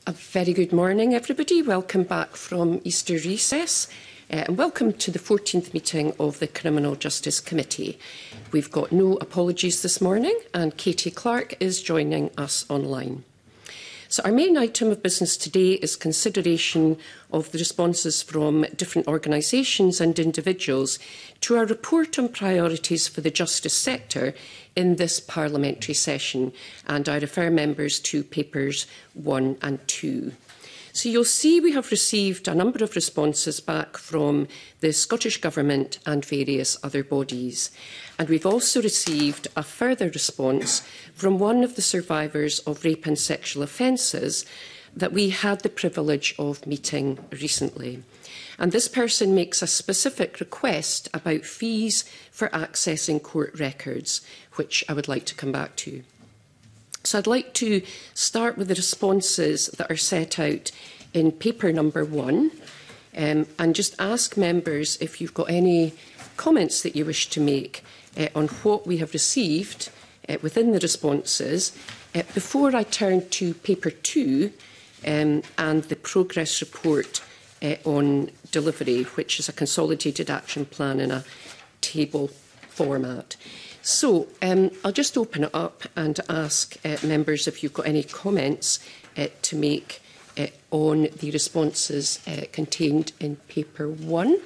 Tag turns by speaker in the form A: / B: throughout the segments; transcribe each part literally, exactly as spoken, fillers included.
A: A very good morning, everybody. Welcome back from Easter recess uh, and welcome to the fourteenth meeting of the Criminal Justice Committee. We've got no apologies this morning and Katie Clark is joining us online. So our main item of business today is consideration of the responses from different organisations and individuals to our report on priorities for the justice sector in this parliamentary session, and I refer members to papers one and two. So you'll see we have received a number of responses back from the Scottish Government and various other bodies. And we've also received a further response from one of the survivors of rape and sexual offences that we had the privilege of meeting recently. And this person makes a specific request about fees for accessing court records, which I would like to come back to. So I'd like to start with the responses that are set out in paper number one um, and just ask members if you've got any comments that you wish to make uh, on what we have received uh, within the responses uh, before I turn to paper two um, and the progress report uh, on delivery, which is a consolidated action plan in a table format. So um, I'll just open it up and ask uh, members if you've got any comments uh, to make uh, on the responses uh, contained in paper one.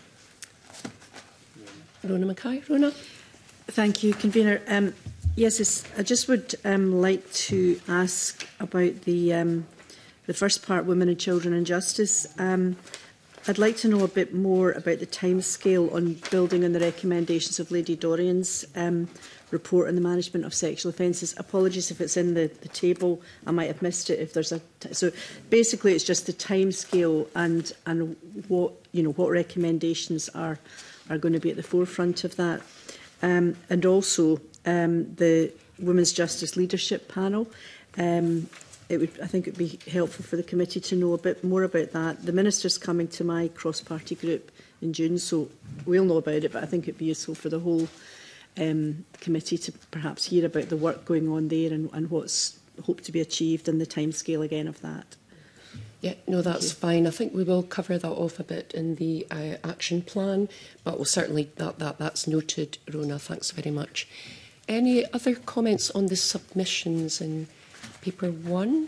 A: Rona Mackay. Rona?
B: Thank you, Convener. Um, yes, it's, I just would um, like to ask about the, um, the first part, Women and Children and Justice. Um, I'd like to know a bit more about the timescale on building on the recommendations of Lady Dorian's um, report on the management of sexual offences. Apologies if it's in the, the table. I might have missed it. If there's a t so basically, it's just the timescale and and what you know what recommendations are are going to be at the forefront of that, um, and also um, the Women's Justice Leadership Panel. Um, It would, I think it would be helpful for the committee to know a bit more about that. The Minister's coming to my cross-party group in June, so we'll know about it, but I think it would be useful for the whole um, committee to perhaps hear about the work going on there and, and what's hoped to be achieved and the timescale again of that.
A: Yeah, no, that's fine. I think we will cover that off a bit in the uh, action plan, but we'll certainly, that, that, that's noted, Rona. Thanks very much. Any other comments on the submissions in paper one?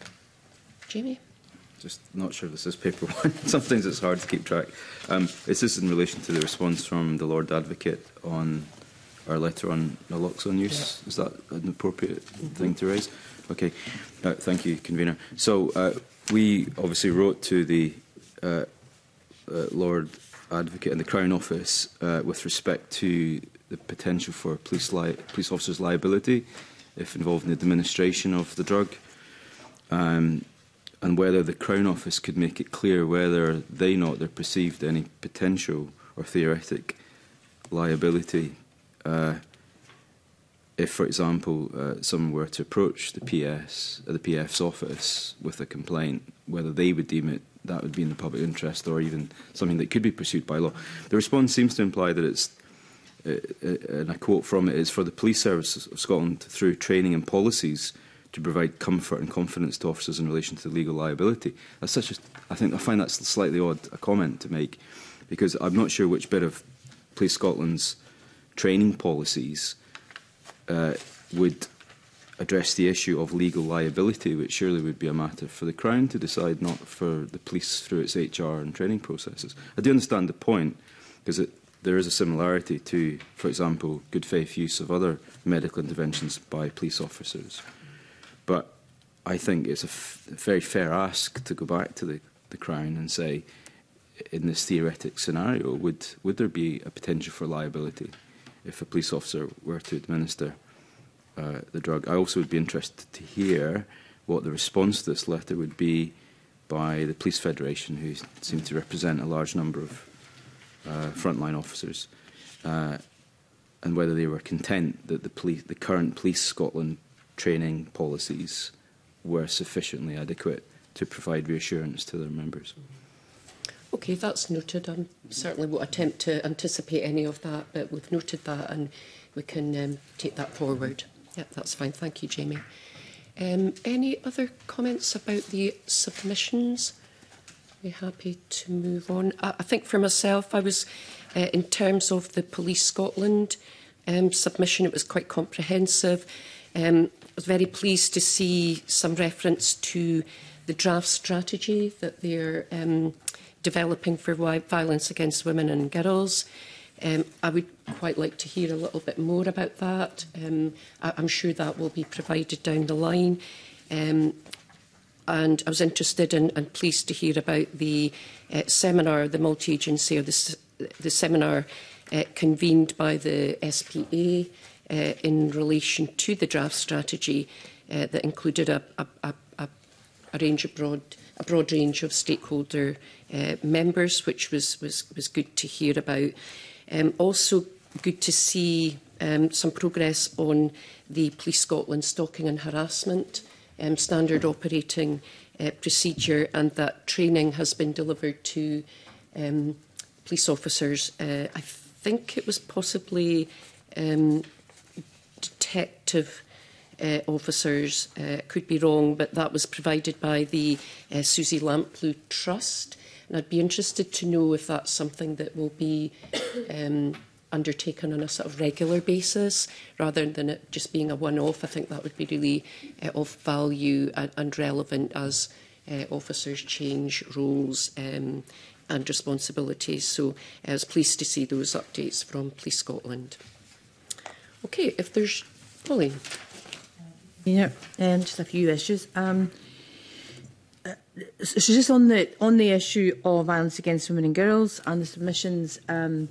A: Jamie?
C: Just not sure if this is paper one. Sometimes it's hard to keep track. Um, is this in relation to the response from the Lord Advocate on our letter on naloxone use? Yeah. Is that an appropriate mm-hmm. thing to raise? Okay. Uh, thank you, Convener. So uh, we obviously wrote to the uh, uh, Lord Advocate and the Crown Office uh, with respect to the potential for police, li police officers' liability if involved in the administration of the drug, um, and whether the Crown Office could make it clear whether they not there perceived any potential or theoretic liability uh, if, for example, uh, someone were to approach the P S, uh, the P F's office with a complaint, whether they would deem it that would be in the public interest or even something that could be pursued by law. The response seems to imply that it's Uh, uh, and I quote from it, is for the Police Service of Scotland through training and policies to provide comfort and confidence to officers in relation to legal liability. That's such a, I think I find that's a slightly odd a comment to make, because I'm not sure which bit of Police Scotland's training policies uh, would address the issue of legal liability, which surely would be a matter for the Crown to decide, not for the police through its H R and training processes. I do understand the point, because it there is a similarity to, for example, good faith use of other medical interventions by police officers. But I think it's a, f a very fair ask to go back to the, the Crown and say, in this theoretic scenario, would, would there be a potential for liability if a police officer were to administer uh, the drug? I also would be interested to hear what the response to this letter would be by the Police Federation, who seem to represent a large number of Uh, frontline officers, uh, and whether they were content that the, police, the current Police Scotland training policies were sufficiently adequate to provide reassurance to their members.
A: Okay, that's noted. I certainly won't attempt to anticipate any of that, but we've noted that and we can um, take that forward. Yep, that's fine. Thank you, Jamie. Um, any other comments about the submissions? We're happy to move on. I, I think for myself, I was, uh, in terms of the Police Scotland um, submission, it was quite comprehensive. Um, I was very pleased to see some reference to the draft strategy that they're um, developing for violence against women and girls. Um, I would quite like to hear a little bit more about that. Um, I, I'm sure that will be provided down the line. Um, and I was interested in, and pleased to hear about the uh, seminar, the multi-agency, or the, the seminar uh, convened by the S P A uh, in relation to the draft strategy uh, that included a, a, a, a, a range of broad, a broad range of stakeholder uh, members, which was, was, was good to hear about. Um, also good to see um, some progress on the Police Scotland stalking and harassment um, standard operating uh, procedure, and that training has been delivered to um, police officers. Uh, I think it was possibly um, detective uh, officers, uh, could be wrong, but that was provided by the uh, Susie Lamplugh Trust. And I'd be interested to know if that's something that will be um, undertaken on a sort of regular basis, rather than it just being a one-off. I think that would be really uh, of value and, and relevant as uh, officers change roles um, and responsibilities. So I was pleased to see those updates from Police Scotland. Okay, if there's Pauline.
D: Yeah, um, just a few issues. Um, So just on the on the issue of violence against women and girls and the submissions, um,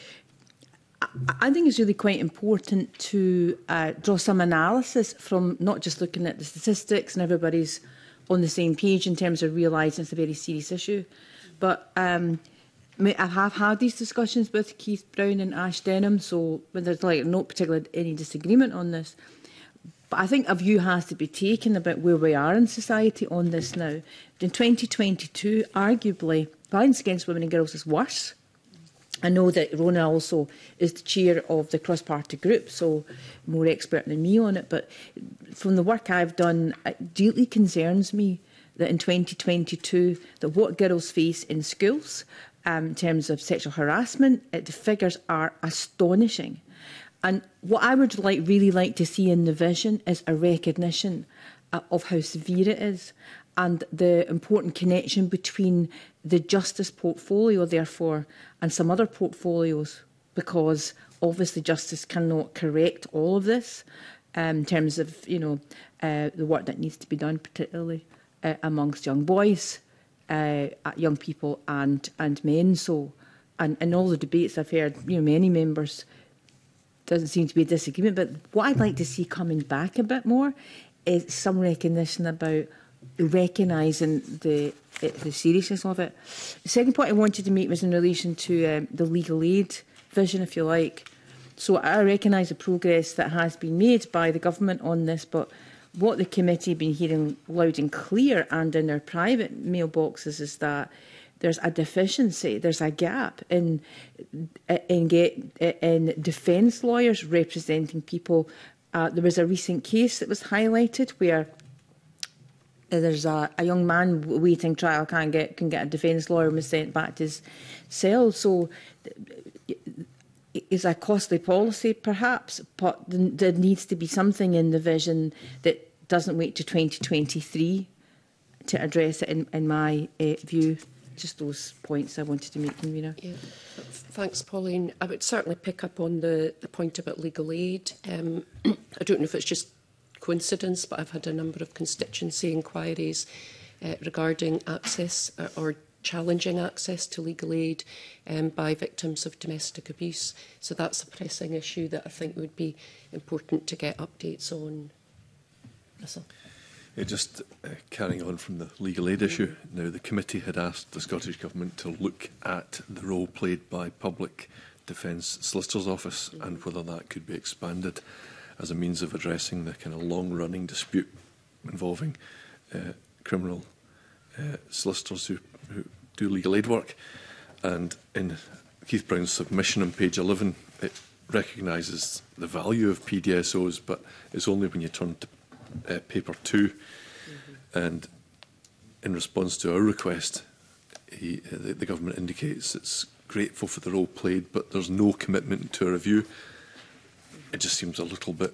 D: I, I think it's really quite important to uh, draw some analysis from not just looking at the statistics and everybody's on the same page in terms of realising it's a very serious issue, but um, I have had these discussions with Keith Brown and Ash Denham, so there's like no particular any disagreement on this. But I think a view has to be taken about where we are in society on this now. In twenty twenty-two, arguably, violence against women and girls is worse. I know that Rona also is the chair of the cross-party group, so more expert than me on it. But from the work I've done, it deeply concerns me that in twenty twenty-two, that what girls face in schools, um, in terms of sexual harassment, it, the figures are astonishing. And what I would like, really like to see in the vision is a recognition uh, of how severe it is, and the important connection between the justice portfolio, therefore, and some other portfolios, because obviously justice cannot correct all of this um, in terms of, you know, uh, the work that needs to be done, particularly uh, amongst young boys, uh, young people and and men. So, and in all the debates I've heard, you know, many members, doesn't seem to be a disagreement, but what I'd like to see coming back a bit more is some recognition about recognising the, the seriousness of it. The second point I wanted to make was in relation to um, the legal aid vision, if you like. So I recognise the progress that has been made by the government on this, but what the committee have been hearing loud and clear and in their private mailboxes is that there's a deficiency, there's a gap in in get in defence lawyers representing people. Uh, there was a recent case that was highlighted where there's a, a young man waiting trial can't get can get a defence lawyer and was sent back to his cell. So it's a costly policy, perhaps, but there needs to be something in the vision that doesn't wait to twenty twenty-three to address it. In, in my uh, view. Just those points I wanted to make, Convener.
A: Yeah. Thanks, Pauline. I would certainly pick up on the, the point about legal aid. Um, I don't know if it's just coincidence, but I've had a number of constituency inquiries uh, regarding access or, or challenging access to legal aid um, by victims of domestic abuse. So that's a pressing issue that I think would be important to get updates on. Russell.
E: Yeah, just uh, carrying on from the legal aid issue, now the committee had asked the Scottish Government to look at the role played by Public Defence Solicitor's Office mm-hmm. and whether that could be expanded as a means of addressing the kind of long-running dispute involving uh, criminal uh, solicitors who, who do legal aid work. And in Keith Brown's submission on page eleven, it recognises the value of P D S Os, but it's only when you turn to uh, paper two, mm-hmm. and in response to our request, he, uh, the, the government indicates it's grateful for the role played, but there's no commitment to a review. It just seems a little bit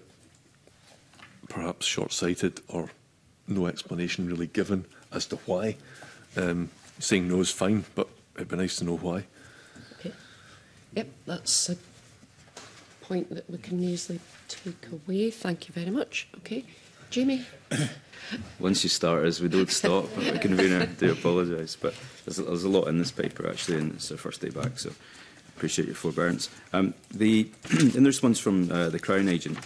E: perhaps short-sighted, or no explanation really given as to why. Um, saying no is fine, but it'd be nice to know why.
A: Okay. Yep, that's a point that we can easily take away. Thank you very much. Okay, Jamie.
C: Once you start us, we don't stop. The convener, do apologise, but there's a, there's a lot in this paper actually, and it's our first day back, so appreciate your forbearance. Um, the in the response from uh, the Crown Agent,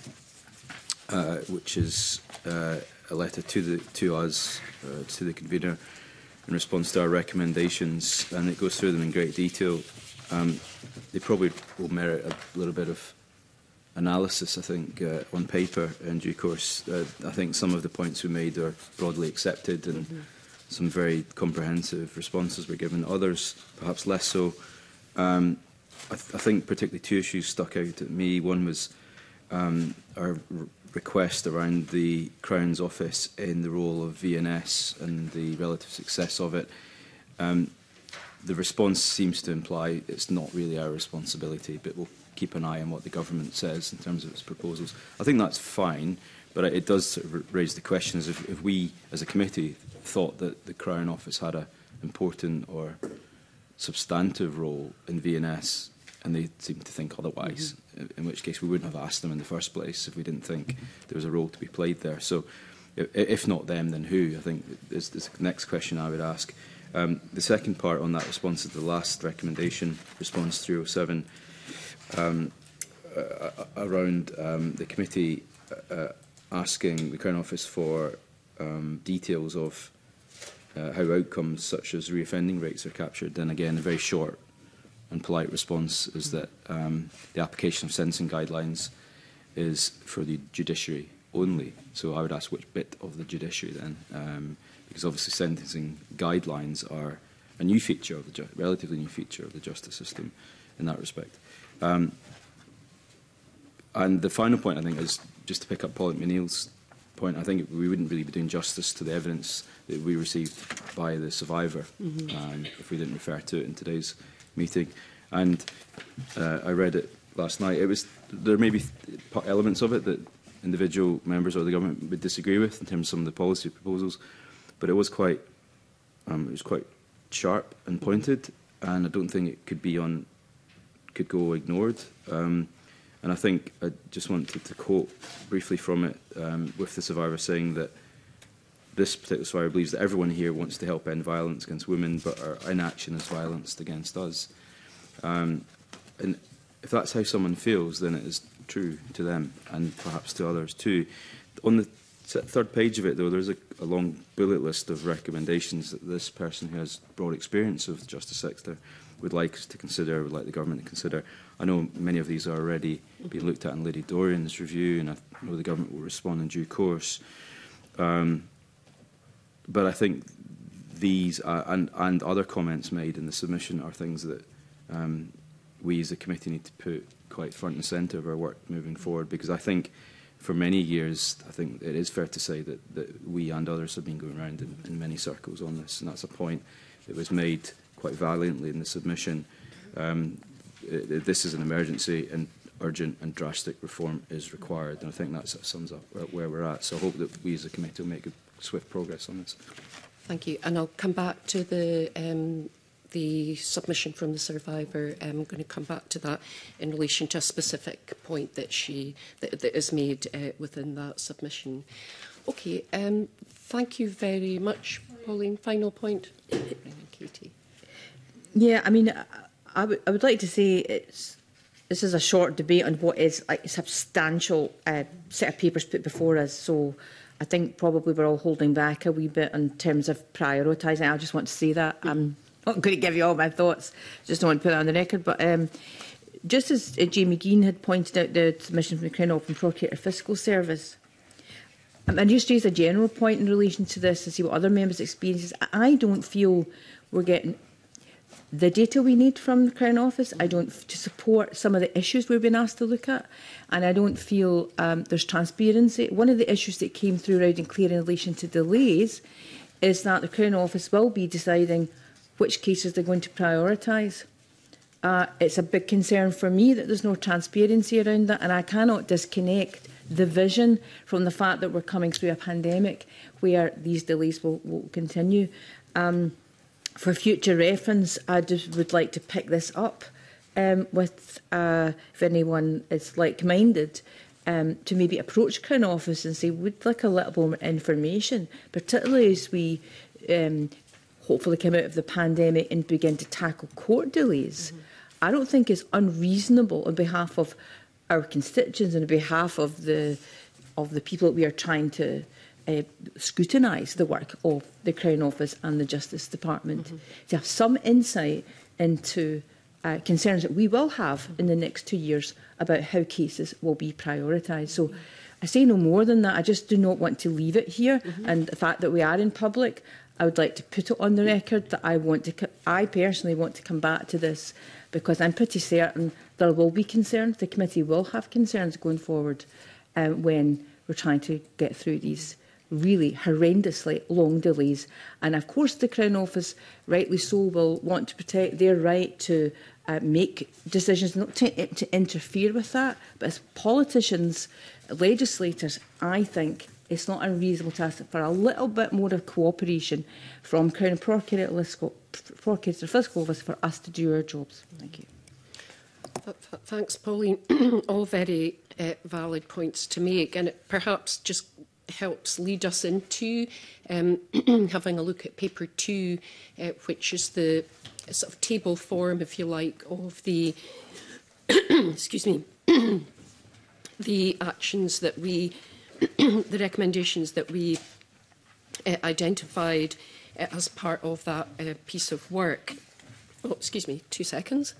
C: uh, which is uh, a letter to the to us, uh, to the convener, in response to our recommendations, and it goes through them in great detail. Um, they probably will merit a little bit of analysis, I think, uh, on paper in due course. Uh, I think some of the points we made are broadly accepted, and mm-hmm. some very comprehensive responses were given. Others, perhaps less so. Um, I, th I think particularly two issues stuck out at me. One was um, our r request around the Crown's Office in the role of V N S and the relative success of it. Um, the response seems to imply it's not really our responsibility, but we'll keep an eye on what the government says in terms of its proposals. I think that's fine, but it does sort of raise the question as if, if we, as a committee, thought that the Crown Office had an important or substantive role in V N S, and they seem to think otherwise, mm-hmm. in which case we wouldn't have asked them in the first place if we didn't think there was a role to be played there. So if not them, then who? I think is, is the next question I would ask. Um, the second part on that response is the last recommendation, response three oh seven, um, uh, around um, the committee uh, asking the Crown Office for um, details of uh, how outcomes such as reoffending rates are captured. Then again, a very short and polite response is that um, the application of sentencing guidelines is for the judiciary only. So I would ask which bit of the judiciary then, um, because obviously sentencing guidelines are a new feature of the ju relatively new feature of the justice system in that respect. Um, and the final point, I think, is just to pick up Paul McNeill's point. I think we wouldn't really be doing justice to the evidence that we received by the survivor mm-hmm. um, if we didn't refer to it in today's meeting. And uh, I read it last night. It was there may be elements of it that individual members of the government would disagree with in terms of some of the policy proposals, but it was quite um, it was quite sharp and pointed, and I don't think it could be on could go ignored. Um, and I think I just wanted to quote briefly from it, um, with the survivor saying that this particular survivor believes that everyone here wants to help end violence against women, but our inaction is violence against us. Um, and if that's how someone feels, then it is true to them and perhaps to others too. On the third page of it, though, there's a, a long bullet list of recommendations that this person who has broad experience of the justice sector would like us to consider, would like the government to consider. I know many of these are already being looked at in Lady Dorian's review, and I know the government will respond in due course. Um, but I think these uh, and, and other comments made in the submission are things that um, we as a committee need to put quite front and centre of our work moving forward, because I think for many years, I think it is fair to say that, that we and others have been going around in, in many circles on this, and that's a point that was made quite valiantly in the submission. Um, it, this is an emergency, and urgent and drastic reform is required, and I think that sums up where, where we're at. So I hope that we as a committee will make a swift progress on this.
A: Thank you, and I'll come back to the um, the submission from the survivor. I'm going to come back to that in relation to a specific point that she that, that is made uh, within that submission. Okay, um, thank you very much, Pauline. Final point, Katie.
D: Yeah, I mean, I, I, I would like to say it's this is a short debate on what is like a substantial uh, set of papers put before us. So I think probably we're all holding back a wee bit in terms of prioritising. I just want to say that. I'm not going to give you all my thoughts. Just don't want to put that on the record. But um, just as uh, Jamie Gean had pointed out, the submission from the Crown Open Procurator Fiscal Service, um, and just raise a general point in relation to this to see what other members' experiences. I don't feel we're getting the data we need from the Crown Office. I don't to support some of the issues we've been asked to look at, and I don't feel um, there's transparency. One of the issues that came through loud and clear in relation to delays is that the Crown Office will be deciding which cases they're going to prioritise. Uh, it's a big concern for me that there's no transparency around that, and I cannot disconnect the vision from the fact that we're coming through a pandemic where these delays will, will continue. Um, for future reference, I just would like to pick this up um, with, uh, if anyone is like-minded, um, to maybe approach Crown Office and say, we'd like a little more information, particularly as we um, hopefully come out of the pandemic and begin to tackle court delays. Mm-hmm. I don't think it's unreasonable on behalf of our constituents and on behalf of the of the people that we are trying to uh, scrutinise the work of the Crown Office and the Justice Department, mm-hmm. to have some insight into uh, concerns that we will have in the next two years about how cases will be prioritised. So I say no more than that. I just do not want to leave it here. Mm-hmm. And the fact that we are in public, I would like to put it on the record that I want to. I personally want to come back to this, because I'm pretty certain there will be concerns. The committee will have concerns going forward um, when we're trying to get through these really horrendously long delays. And of course the Crown Office, rightly so, will want to protect their right to uh, make decisions, not to, to interfere with that. But as politicians, legislators, I think it's not unreasonable to ask for a little bit more of cooperation from Crown Procurator Fiscal Office for us to do our jobs. Thank you.
A: Thanks, Pauline. All very uh, valid points to make, and it perhaps just helps lead us into um, having a look at paper two, uh, which is the sort of table form, if you like, of the excuse me, the actions that we, the recommendations that we uh, identified uh, as part of that uh, piece of work. Oh, excuse me, two seconds.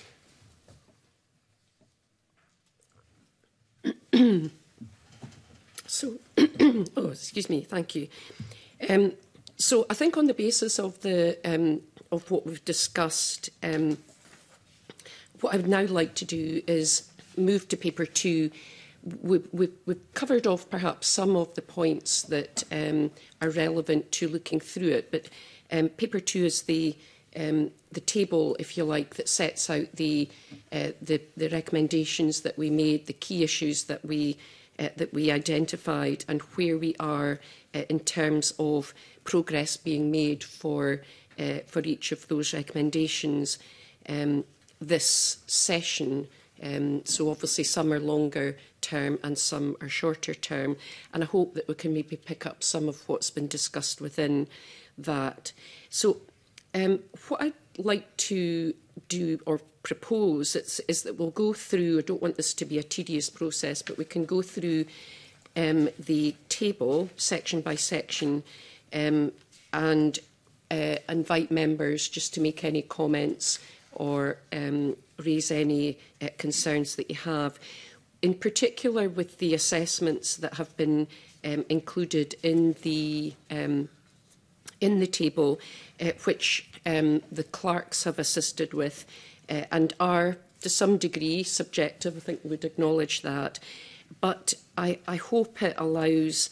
A: So, oh, excuse me, thank you. Um, so, I think on the basis of the um, of what we've discussed, um, what I would now like to do is move to paper two. We've, we've, we've covered off perhaps some of the points that um, are relevant to looking through it, but um, paper two is the um, the table, if you like, that sets out the, uh, the the recommendations that we made, the key issues that we uh, that we identified, and where we are uh, in terms of progress being made for uh, for each of those recommendations um, this session. Um, so obviously some are longer term and some are shorter term, and I hope that we can maybe pick up some of what's been discussed within that. So um, what I'd like to do or propose is, is that we'll go through, I don't want this to be a tedious process, but we can go through um, the table section by section um, and uh, invite members just to make any comments or um, raise any uh, concerns that you have. In particular with the assessments that have been um, included in the um, in the table, uh, which um, the clerks have assisted with uh, and are to some degree subjective. I think we would acknowledge that. But I, I hope it allows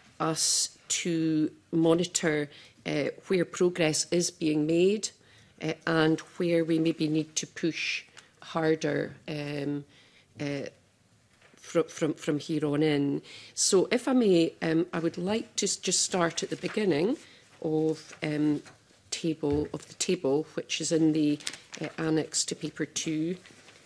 A: us to monitor uh, where progress is being made uh, and where we maybe need to push harder um, uh, from, from, from here on in. So if I may, um, I would like to just start at the beginning of um, table of the table, which is in the uh, annex to paper two,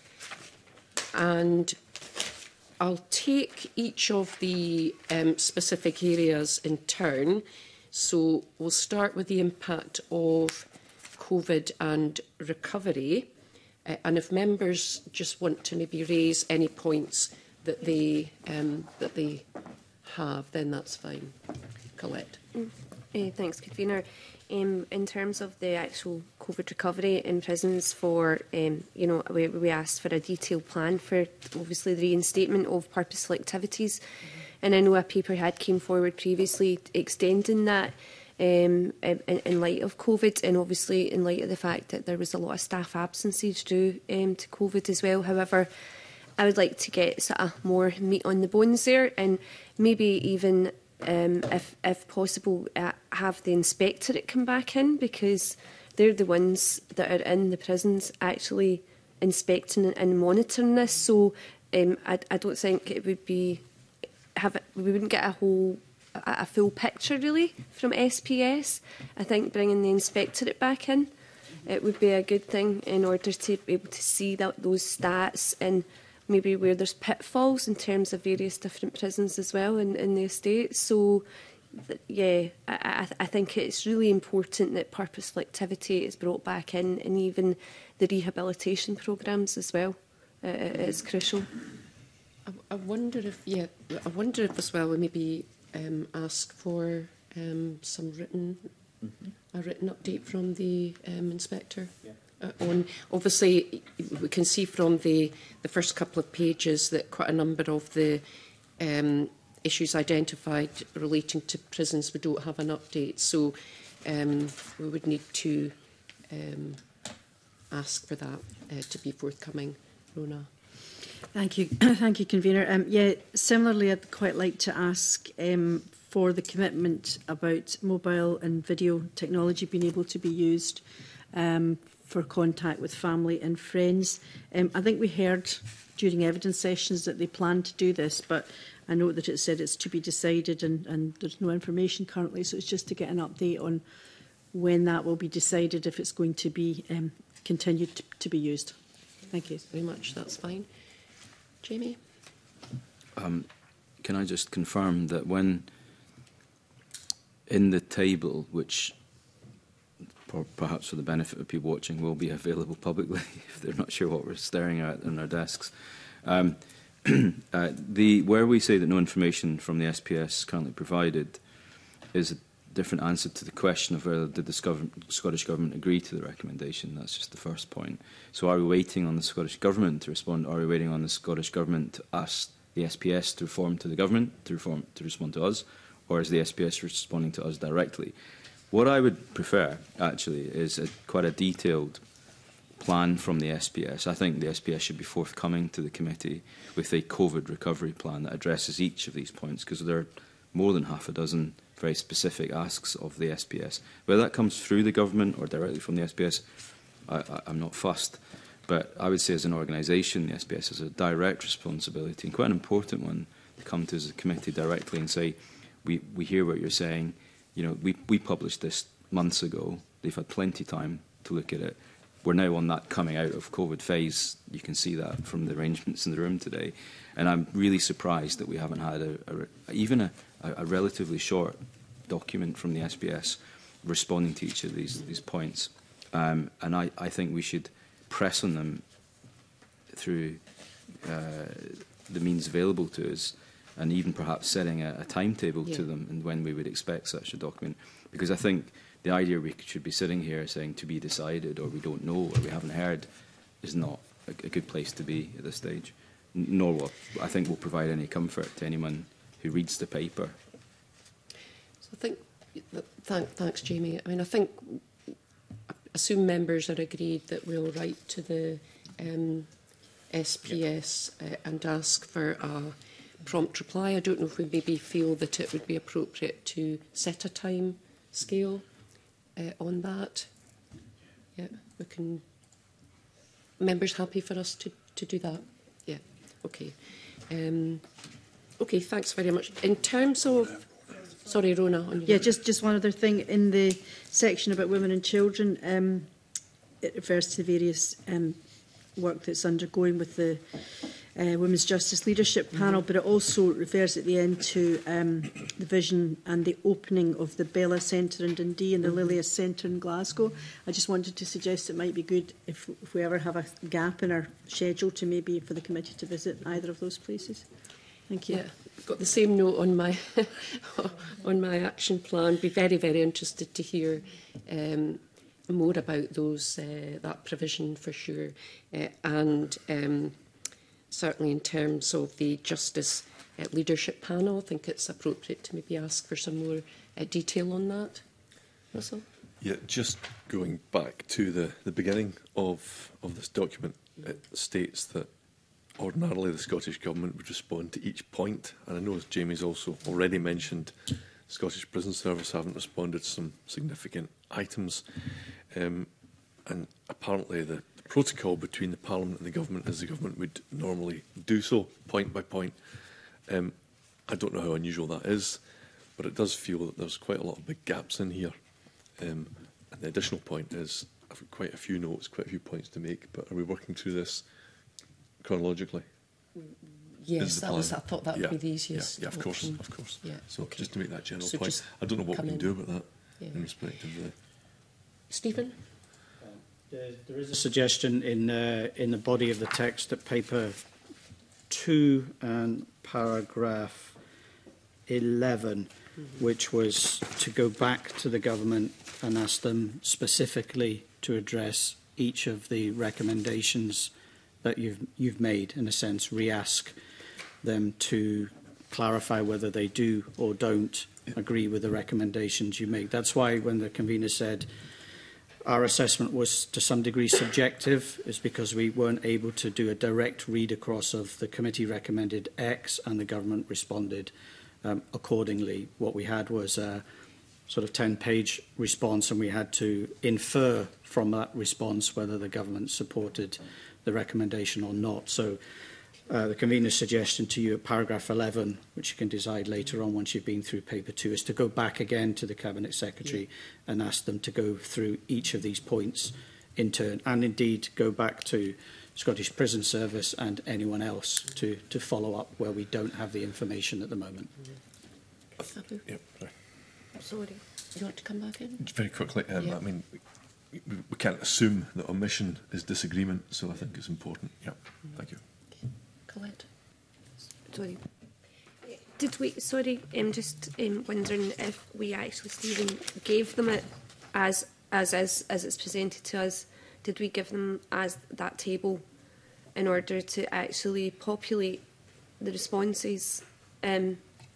A: and I'll take each of the um, specific areas in turn. So we'll start with the impact of COVID and recovery, uh, and if members just want to maybe raise any points that they um, that they have, then that's fine. Colette.
F: Mm. Uh, thanks, Convener. Um, in terms of the actual COVID recovery in prisons, for um, you know, we, we asked for a detailed plan for obviously the reinstatement of purposeful activities, mm-hmm. and I know a paper had came forward previously extending that um, in, in light of COVID, and obviously in light of the fact that there was a lot of staff absences due um, to COVID as well. However, I would like to get sort of more meat on the bones there, and maybe even, um, if, if possible, uh, have the inspectorate come back in, because they're the ones that are in the prisons actually inspecting and monitoring this. So um, I, I don't think it would be have it, we wouldn't get a whole a, a full picture really from S P S. I think bringing the inspectorate back in, it would be a good thing in order to be able to see that those stats and maybe where there's pitfalls in terms of various different prisons as well in, in the estate. So yeah, I, I, I think it's really important that purposeful activity is brought back in, and even the rehabilitation programmes as well. Uh, it's crucial.
A: I, I wonder if, yeah, I wonder if as well we maybe um, ask for um, some written, mm-hmm. a written update from the um, inspector. Yeah. Uh, on obviously, we can see from the the first couple of pages that quite a number of the um, issues identified relating to prisons, we don't have an update. So um, we would need to um, ask for that uh, to be forthcoming. Rona.
B: Thank you, thank you, convener. Um, yeah, similarly, I'd quite like to ask um, for the commitment about mobile and video technology being able to be used um, for contact with family and friends. Um, I think we heard during evidence sessions that they plan to do this, but I note that it said it's to be decided, and, and there's no information currently, so it's just to get an update on when that will be decided, if it's going to be um, continued to, to be used. Thank you
A: very much. That's fine. Jamie?
C: Um, can I just confirm that when in the table, which perhaps for the benefit of people watching will be available publicly if they're not sure what we're staring at on our desks, um, uh, the where we say that no information from the S P S currently provided is a different answer to the question of whether did the Scottish Government agree to the recommendation. That's just the first point. So are we waiting on the Scottish Government to respond? Are we waiting on the Scottish Government to ask the S P S to reform to the Government, to, reform, to respond to us? Or is the S P S responding to us directly? What I would prefer, actually, is a, quite a detailed plan from the S P S. I think the S P S should be forthcoming to the committee with a COVID recovery plan that addresses each of these points, because there are more than half a dozen very specific asks of the S P S. Whether that comes through the government or directly from the S P S, I, I, I'm not fussed. But I would say as an organisation, the S P S has a direct responsibility, and quite an important one, to come to as a committee directly and say, we, we hear what you're saying. You know, we, we published this months ago. They've had plenty of time to look at it. We're now on that coming out of COVID phase. You can see that from the arrangements in the room today. And I'm really surprised that we haven't had a, a, even a, a relatively short document from the S P S responding to each of these, these points. Um, and I, I think we should press on them through uh, the means available to us, and even perhaps setting a, a timetable yeah. to them and when we would expect such a document. Because I think the idea we should be sitting here saying to be decided, or we don't know, or we haven't heard, is not a, a good place to be at this stage. N nor will, I think, will provide any comfort to anyone who reads the paper.
A: So I think, thank, thanks, Jamie. I mean, I think, I assume members are agreed that we'll write to the um, S P S uh, and ask for a prompt reply. I don't know if we maybe feel that it would be appropriate to set a time scale uh, on that. Yeah, we can. Members happy for us to, to do that? Yeah, okay. Um, okay, thanks very much. In terms of, sorry, Rona. On
B: yeah, just just one other thing in the section about women and children. Um, it refers to the various um, work that's undergoing with the Uh, Women's Justice Leadership Panel, but it also refers at the end to um, the vision and the opening of the Bella Centre in Dundee and the Lilias Centre in Glasgow. I just wanted to suggest it might be good if, if we ever have a gap in our schedule to maybe for the committee to visit either of those places. Thank you.
A: Yeah, I've got the same note on my on my action plan. Be very, very interested to hear um, more about those uh, that provision for sure, uh, and. Um, Certainly in terms of the Justice uh, Leadership Panel, I think it's appropriate to maybe ask for some more uh, detail on that. Russell?
E: Yeah, just going back to the, the beginning of, of this document, it states that ordinarily the Scottish Government would respond to each point. And I know, as Jamie's also already mentioned, the Scottish Prison Service haven't responded to some significant items. Um, and apparently the, the protocol between the Parliament and the Government is the Government would normally do so, point by point. Um, I don't know how unusual that is, but it does feel that there's quite a lot of big gaps in here. Um, and the additional point is, I've got quite a few notes, quite a few points to make, but are we working through this chronologically?
A: Yes, that was, I thought that would
E: yeah.
A: be the easiest.
E: Yeah, yeah, of course,
A: option.
E: of course.
A: Yeah,
E: so
A: okay.
E: just to make that general
A: So
E: point, I don't know what we can
A: in.
E: do about that
A: Yeah.
E: in respect of the...
A: Stephen?
G: There, there is a suggestion in, uh, in the body of the text at paper two and paragraph eleven, mm-hmm. which was to go back to the government and ask them specifically to address each of the recommendations that you've, you've made, in a sense, re-ask them to clarify whether they do or don't agree with the recommendations you make. That's why when the convener said our assessment was to some degree subjective, is because we weren't able to do a direct read across of the committee recommended X and the government responded um, accordingly. What we had was a sort of ten page response, and we had to infer from that response whether the government supported the recommendation or not. So uh, the convener's suggestion to you at paragraph eleven, which you can decide later on once you've been through paper two, is to go back again to the Cabinet Secretary yeah. and ask them to go through each of these points in turn, and indeed go back to Scottish Prison Service and anyone else to, to follow up where we don't have the information at the moment.
A: Abu?
E: Yep, sorry.
A: Sorry. You want to come back in?
E: Just very quickly, um,
A: yeah.
E: I mean, we, we, we can't assume that omission is disagreement, so I think it's important. Yeah, mm. Thank you.
A: Okay. Colette?
F: Sorry. Did we, sorry, I'm just um, wondering if we actually, Stephen, gave them it as, as, as, as it's presented to us. Did we give them as that table in order to actually populate the responses, um,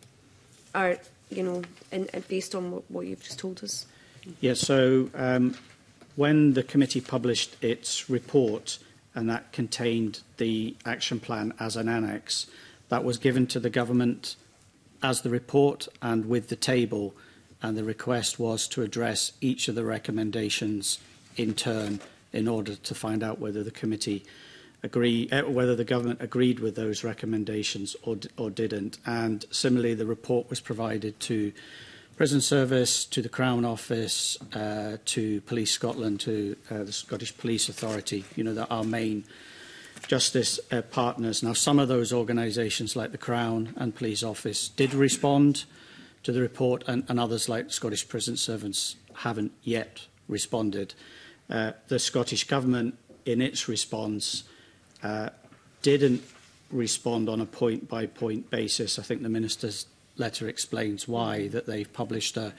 F: or, you know, in, in based on what, what you've just told us?
G: Yes, yeah, so um, when the committee published its report, and that contained the action plan as an annex, that was given to the government as the report and with the table, and the request was to address each of the recommendations in turn in order to find out whether the committee agree, uh, whether the government agreed with those recommendations or, or didn't. And similarly, the report was provided to Prison Service, to the Crown Office, uh, to Police Scotland, to uh, the Scottish Police Authority, you know, that our main justice uh, partners. Now, some of those organisations, like the Crown and Police Office, did respond to the report, and, and others, like Scottish Prison Servants, haven't yet responded. Uh, the Scottish Government, in its response, uh, didn't respond on a point-by-point basis. I think the Minister's letter explains why, that they've published a,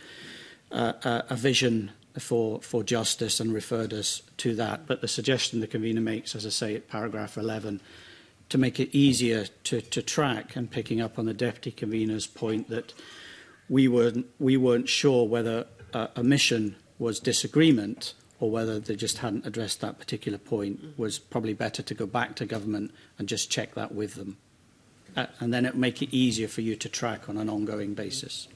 G: a, a vision for, for justice and referred us to that. But the suggestion the convener makes, as I say, at paragraph eleven, to make it easier to, to track, and picking up on the Deputy Convener's point that we weren't, we weren't sure whether uh, omission was disagreement or whether they just hadn't addressed that particular point, was probably better to go back to government and just check that with them. Uh, and then it would make it easier for you to track on an ongoing basis.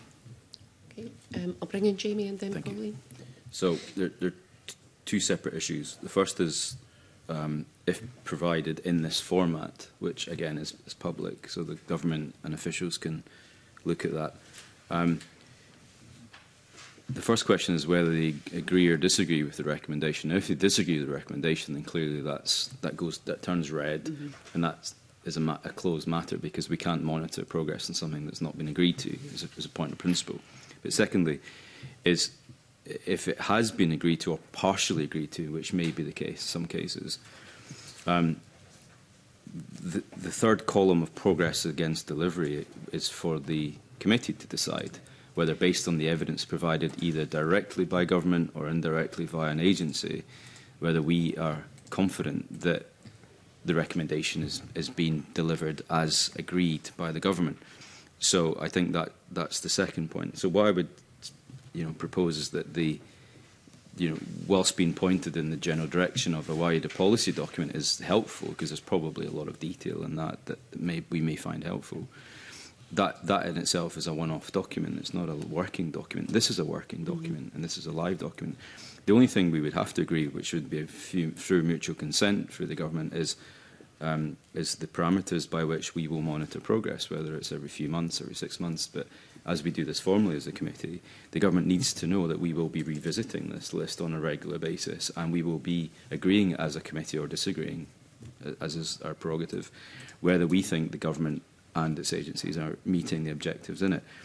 A: Okay. Um, I'll bring in Jamie and then
C: Thank
A: Pauline.
C: You. So there, there are two separate issues. The first is um, if provided in this format, which again is, is public, so the government and officials can look at that. Um, The first question is whether they agree or disagree with the recommendation. Now, if they disagree with the recommendation, then clearly that's, that goes that turns red, mm-hmm. and that is a, ma a closed matter, because we can't monitor progress on something that's not been agreed to as a, as a point of principle. But secondly, is if it has been agreed to or partially agreed to, which may be the case in some cases, um, the, the third column of progress against delivery is for the committee to decide whether, based on the evidence provided either directly by government or indirectly via an agency, whether we are confident that the recommendation is, is being delivered as agreed by the government. So I think that that's the second point. So what I would you know, proposes that the, you know, whilst being pointed in the general direction of a wider policy document is helpful, because there's probably a lot of detail in that that may, we may find helpful. That, that in itself is a one-off document. It's not a working document. This is a working document, mm-hmm. and this is a live document. The only thing we would have to agree, which would be a few, through mutual consent through the government, is um, is the parameters by which we will monitor progress, whether it's every few months, every six months. But as we do this formally as a committee, the government needs to know that we will be revisiting this list on a regular basis, and we will be agreeing as a committee or disagreeing, as is our prerogative, whether we think the government and its agencies are meeting the objectives in it.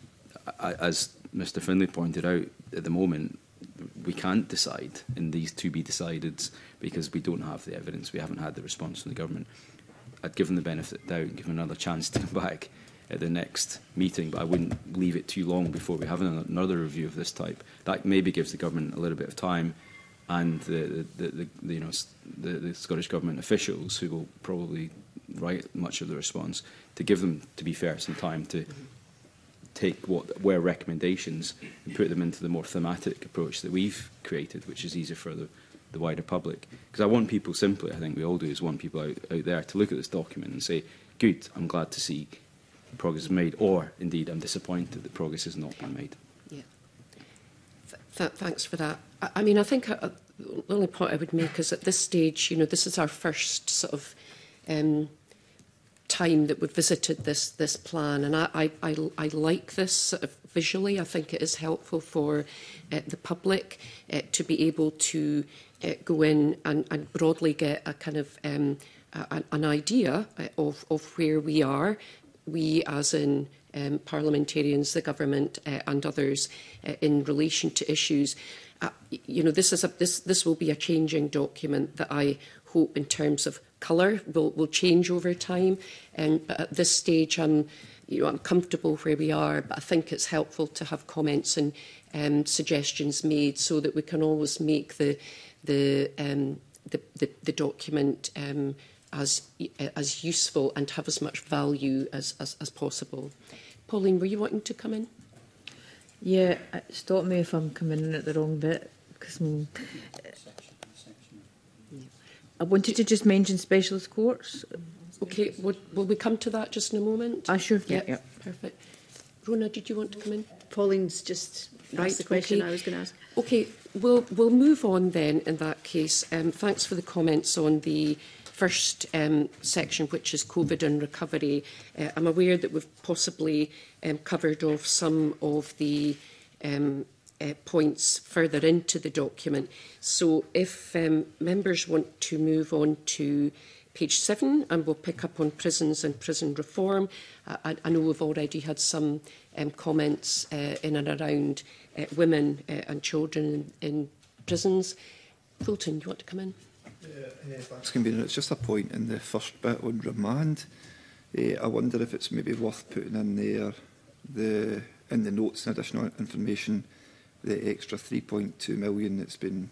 C: As Mr Finlay pointed out, at the moment, we can't decide in these to-be-decideds because we don't have the evidence. We haven't had the response from the government. I'd give them the benefit of the doubt and give them another chance to come back at the next meeting, but I wouldn't leave it too long before we have another review of this type. That maybe gives the government a little bit of time, and the, the, the, the, you know, the, the Scottish Government officials, who will probably write much of the response, to give them, to be fair, some time to take what were recommendations and put them into the more thematic approach that we've created, which is easier for the, the wider public. Because I want people simply, I think we all do, is want people out, out there to look at this document and say, good, I'm glad to see progress is made, or indeed I'm disappointed that progress has not been made.
A: Yeah. Th th thanks for that. I, I mean, I think I, the only point I would make is at this stage, you know, this is our first sort of um, time that we've visited this this plan, and I, I, I, I like this sort of visually. I think it is helpful for uh, the public uh, to be able to uh, go in and, and broadly get a kind of um, a, an idea of, of where we are, we as in um, parliamentarians, the government uh, and others uh, in relation to issues. Uh, you know, this is a, this this will be a changing document that I hope in terms of colour will, will change over time. And but at this stage, I'm, you know, I'm comfortable where we are, but I think it's helpful to have comments and um, suggestions made so that we can always make the the um, the, the, the document um, as as useful and have as much value as, as, as possible. Pauline, were you wanting to come in?
D: Yeah, stop me if I'm coming in at the wrong bit, because I'm, I wanted to just mention specialist courts.
A: Okay, will, will we come to that just in a moment?
D: Ah, sure. Yeah,
A: yeah,
D: yeah.
A: Perfect. Rona, did you want to come in?
B: Pauline's just
A: Right,
B: asked the question
A: okay.
B: I was going to ask.
A: Okay, we'll, we'll move on then in that case. Um, thanks for the comments on the first um, section, which is COVID and recovery. Uh, I'm aware that we've possibly um, covered off some of the um, uh, points further into the document. So if um, members want to move on to page seven, and we'll pick up on prisons and prison reform. Uh, I, I know we've already had some um, comments uh, in and around uh, women uh, and children in, in prisons. Fulton, do you want to come in?
H: Yeah, uh, thanks, Convener. It's just a point in the first bit on remand. Uh, I wonder if it's maybe worth putting in there the in the notes and additional information the extra three point two million that's been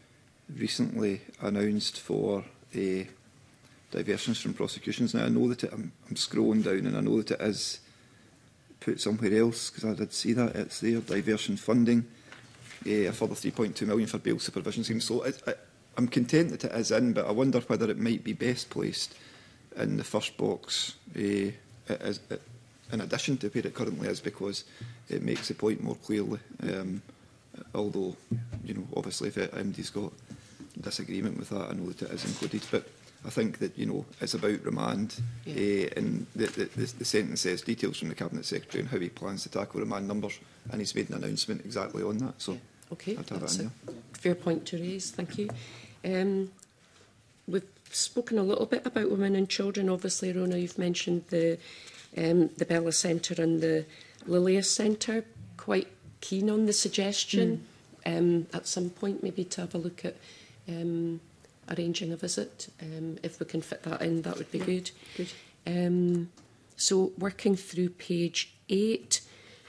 H: recently announced for uh, diversions from prosecutions. Now I know that it, I'm, I'm scrolling down and I know that it is put somewhere else because I did see that it's there. Diversion funding, uh, a further three point two million for bail supervision schemes. So it, it, I'm content that it is in, but I wonder whether it might be best placed in the first box uh, as, uh, in addition to where it currently is, because it makes the point more clearly. Um, although, you know, obviously if M D's got disagreement with that, I know that it is included. But I think that, you know, it's about remand, yeah. uh, and the, the, the, the sentence says details from the Cabinet Secretary on how he plans to tackle remand numbers, and he's made an announcement exactly on that. So, yeah.
A: Okay,
H: I'd have
A: that's
H: it in
A: a
H: there.
A: fair point to raise. Thank you. Um, we've spoken a little bit about women and children. Obviously, Rona, you've mentioned the um, the Bella Centre and the Lilias Centre. Quite keen on the suggestion mm. um, at some point, maybe to have a look at um, arranging a visit. Um, if we can fit that in, that would be yeah. good.
B: Good.
A: Um, so, working through page eight.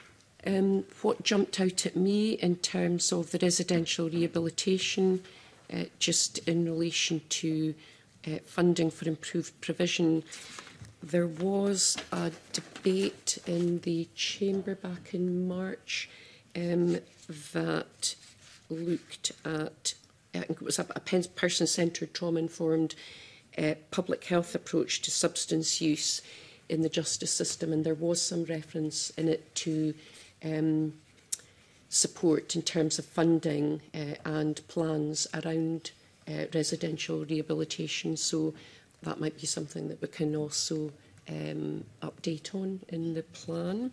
A: Um, what jumped out at me in terms of the residential rehabilitation, uh, just in relation to uh, funding for improved provision, there was a debate in the Chamber back in March um, that looked at, I think it was a, a person-centred, trauma-informed uh, public health approach to substance use in the justice system, and there was some reference in it to um, support in terms of funding uh, and plans around uh, residential rehabilitation. So that might be something that we can also um, update on in the plan.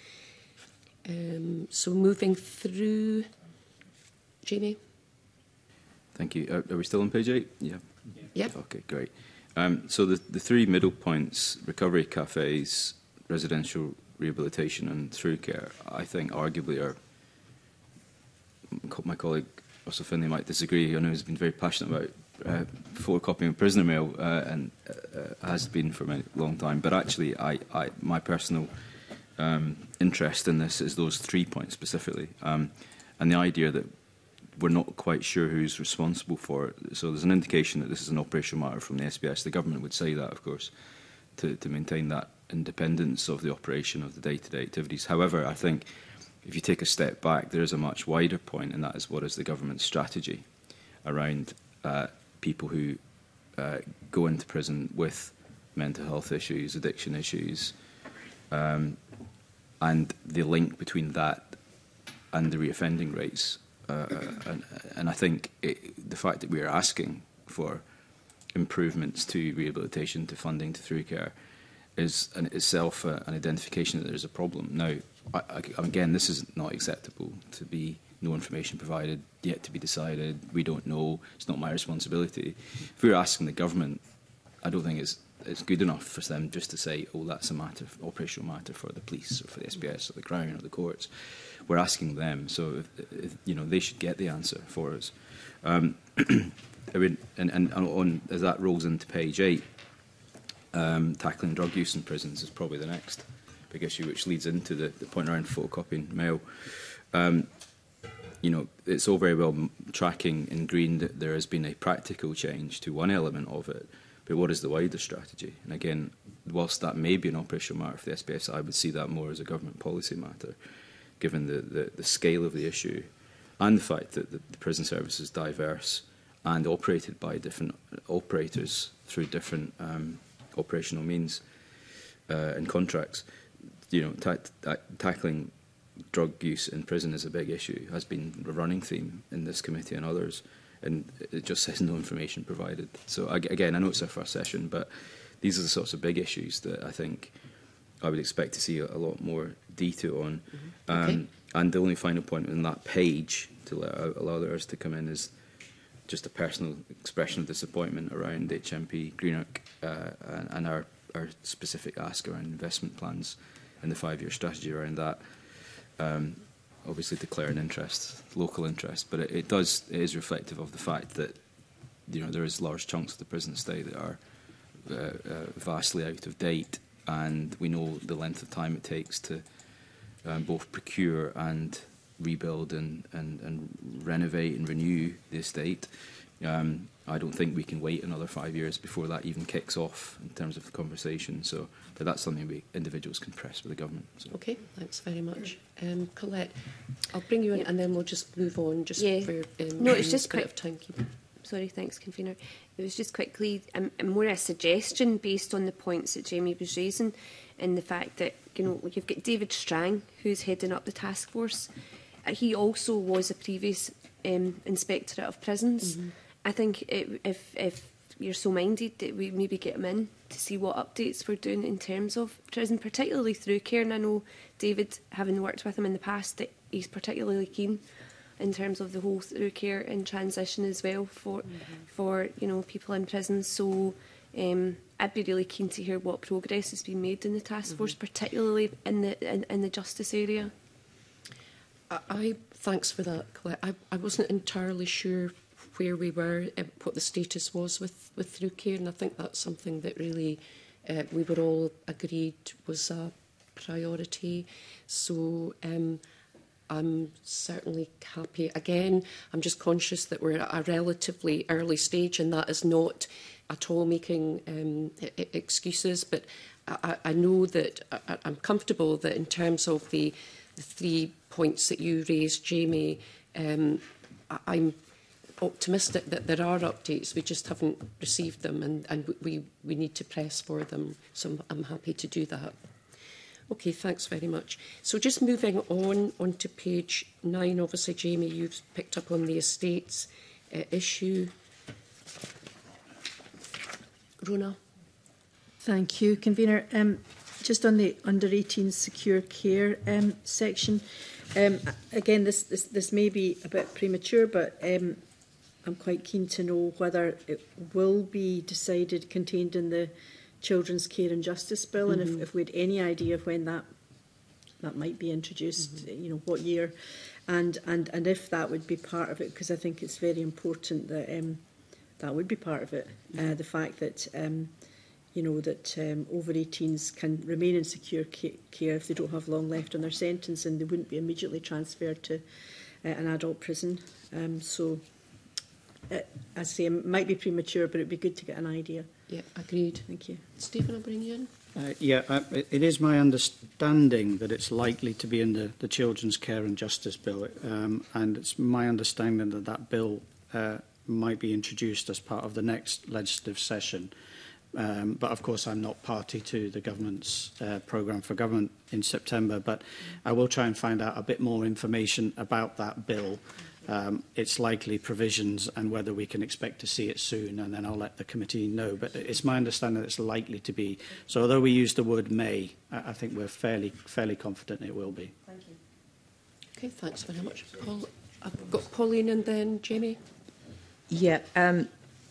A: Um, so moving through, Jamie?
C: Thank you. Are, are we still on page eight? Yeah.
A: Yeah.
C: Okay, great. Um, so the, the three middle points, recovery cafes, residential rehabilitation and through care, I think arguably are, my colleague Russell Finlay might disagree. I know he's been very passionate about uh, photocopying prisoner mail uh, and uh, has been for a long time. But actually, I, I, my personal um, interest in this is those three points specifically. Um, and the idea that we're not quite sure who's responsible for it. So there's an indication that this is an operational matter from the S B S. The government would say that, of course, to, to maintain that independence of the operation of the day-to-day activities. However, I think if you take a step back, there is a much wider point, and that is what is the government's strategy around uh, people who uh, go into prison with mental health issues, addiction issues, um, and the link between that and the reoffending rates. Uh, and, and I think it, the fact that we are asking for improvements to rehabilitation, to funding, to through care, is in itself uh, an identification that there is a problem. Now, I, I, again, this is not acceptable to be no information provided, yet to be decided. We don't know. It's not my responsibility. If we're asking the government, I don't think it's it's good enough for them just to say, oh, that's a matter, operational matter for the police or for the S B S or the Crown or the courts. We're asking them, so if, if, you know, they should get the answer for us. Um, I mean, and, and on as that rolls into page eight, um, tackling drug use in prisons is probably the next big issue, which leads into the, the point around photocopying mail. Um, you know, it's all very well tracking in green that there has been a practical change to one element of it, but what is the wider strategy? And again, whilst that may be an operational matter for the S B S, I would see that more as a government policy matter, given the, the, the scale of the issue and the fact that the, the prison service is diverse and operated by different operators through different um, operational means uh, and contracts. You know, ta ta tackling drug use in prison is a big issue, has been a running theme in this committee and others, and it just says no information provided. So again, I know it's our first session, but these are the sorts of big issues that I think I would expect to see a, a lot more detail on. Mm-hmm. um, okay. And the only final point on that page to let, allow others to come in is just a personal expression of disappointment around H M P Greenock uh, and, and our, our specific ask around investment plans and the five-year strategy around that. Um, obviously declare an interest, local interest, but it, it does it is reflective of the fact that, you know, there is large chunks of the prison estate that are uh, uh, vastly out of date, and we know the length of time it takes to um, both procure and rebuild and, and, and renovate and renew the estate. Um, I don't think we can wait another five years before that even kicks off in terms of the conversation. So, but that's something we individuals can press with the government. So.
A: Okay, thanks very much. Um, Colette, I'll bring you in yeah. and then we'll just move on just yeah. for um,
F: no, it's just
A: a bit
F: quick.
A: of timekeeping.
F: Sorry, thanks, convener. It was just quickly um, more a suggestion based on the points that Jamie was raising, and the fact that, you know, you've got David Strang, who's heading up the task force. Uh, he also was a previous um, Inspectorate of Prisons. Mm-hmm. I think it, if if you're so minded that we maybe get him in to see what updates we're doing in terms of prison, particularly through care. And I know David, having worked with him in the past, that he's particularly keen in terms of the whole through care and transition as well for mm-hmm. for you know, people in prison. So um, I'd be really keen to hear what progress has been made in the task mm-hmm. force, particularly in the in, in the justice area.
A: I, I thanks for that, Colette. I, I wasn't entirely sure where we were, uh, what the status was with, with through care, and I think that's something that really uh, we were all agreed was a priority. So um, I'm certainly happy. Again, I'm just conscious that we're at a relatively early stage, and that is not at all making um, I excuses, but I, I know that I, I'm comfortable that in terms of the, the three points that you raised, Jamie, um, I I'm optimistic that there are updates. We just haven't received them, and, and we, we need to press for them. So I'm, I'm happy to do that. Okay, thanks very much. So just moving on, on to page nine, obviously, Jamie, you've picked up on the estates uh, issue. Rona.
B: Thank you, Convener. Um, just on the under eighteen secure care um, section, um, again, this, this, this may be a bit premature, but um, I'm quite keen to know whether it will be decided, contained in the Children's Care and Justice Bill, mm-hmm. and if, if we had any idea of when that that might be introduced, mm-hmm. you know, what year, and and and if that would be part of it, because I think it's very important that um, that would be part of it. Mm-hmm. Uh, the fact that um, you know that um, over eighteens can remain in secure ca care if they don't have long left on their sentence, and they wouldn't be immediately transferred to uh, an adult prison. Um, so. Uh, as I say, it might be premature, but it'd be good to get an idea.
A: Yeah, agreed.
B: Thank you.
A: Stephen, I'll bring you in.
G: Uh, yeah, uh, it, it is my understanding that it's likely to be in the, the Children's Care and Justice Bill, um, and it's my understanding that that bill uh, might be introduced as part of the next legislative session. Um, but of course, I'm not party to the government's uh, programme for government in September, but I will try and find out a bit more information about that bill. Um, its likely provisions and whether we can expect to see it soon, and then I'll let the committee know. But it's my understanding that it's likely to be. So although we use the word may, I, I think we're fairly fairly confident it will be.
B: Thank you.
A: Okay, thanks very much. Paul, I've got Pauline and then Jamie.
D: Yeah, um,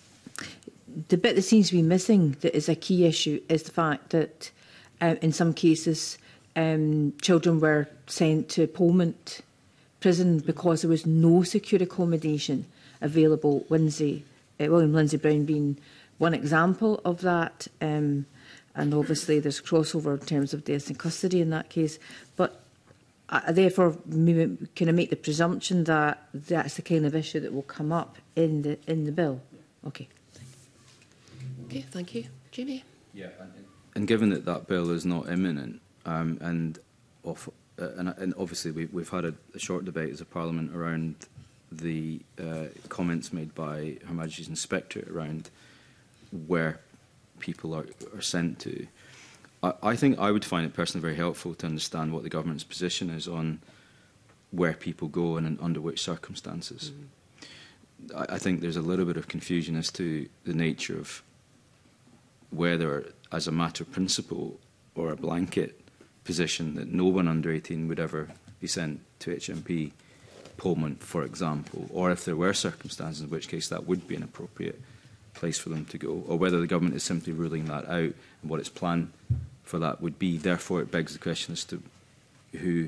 D: the bit that seems to be missing that is a key issue is the fact that uh, in some cases um, children were sent to Polmont prison because there was no secure accommodation available. Lindsay, uh, William Lindsay Brown being one example of that, um, and obviously there's crossover in terms of deaths in custody in that case. But I therefore maybe can I make the presumption that that's the kind of issue that will come up in the in the bill? Okay.
A: Okay, thank you, Jamie.
C: Yeah, and, and given that that bill is not imminent, um, and off. Uh, and, and obviously we've, we've had a, a short debate as a Parliament around the uh, comments made by Her Majesty's Inspector around where people are, are sent to. I, I think I would find it personally very helpful to understand what the government's position is on where people go and, and under which circumstances. Mm-hmm. I, I think there's a little bit of confusion as to the nature of whether, as a matter of principle or a blanket position, that no one under eighteen would ever be sent to H M P Polmont, for example, or if there were circumstances in which case that would be an appropriate place for them to go, or whether the government is simply ruling that out and what its plan for that would be. Therefore, it begs the question as to who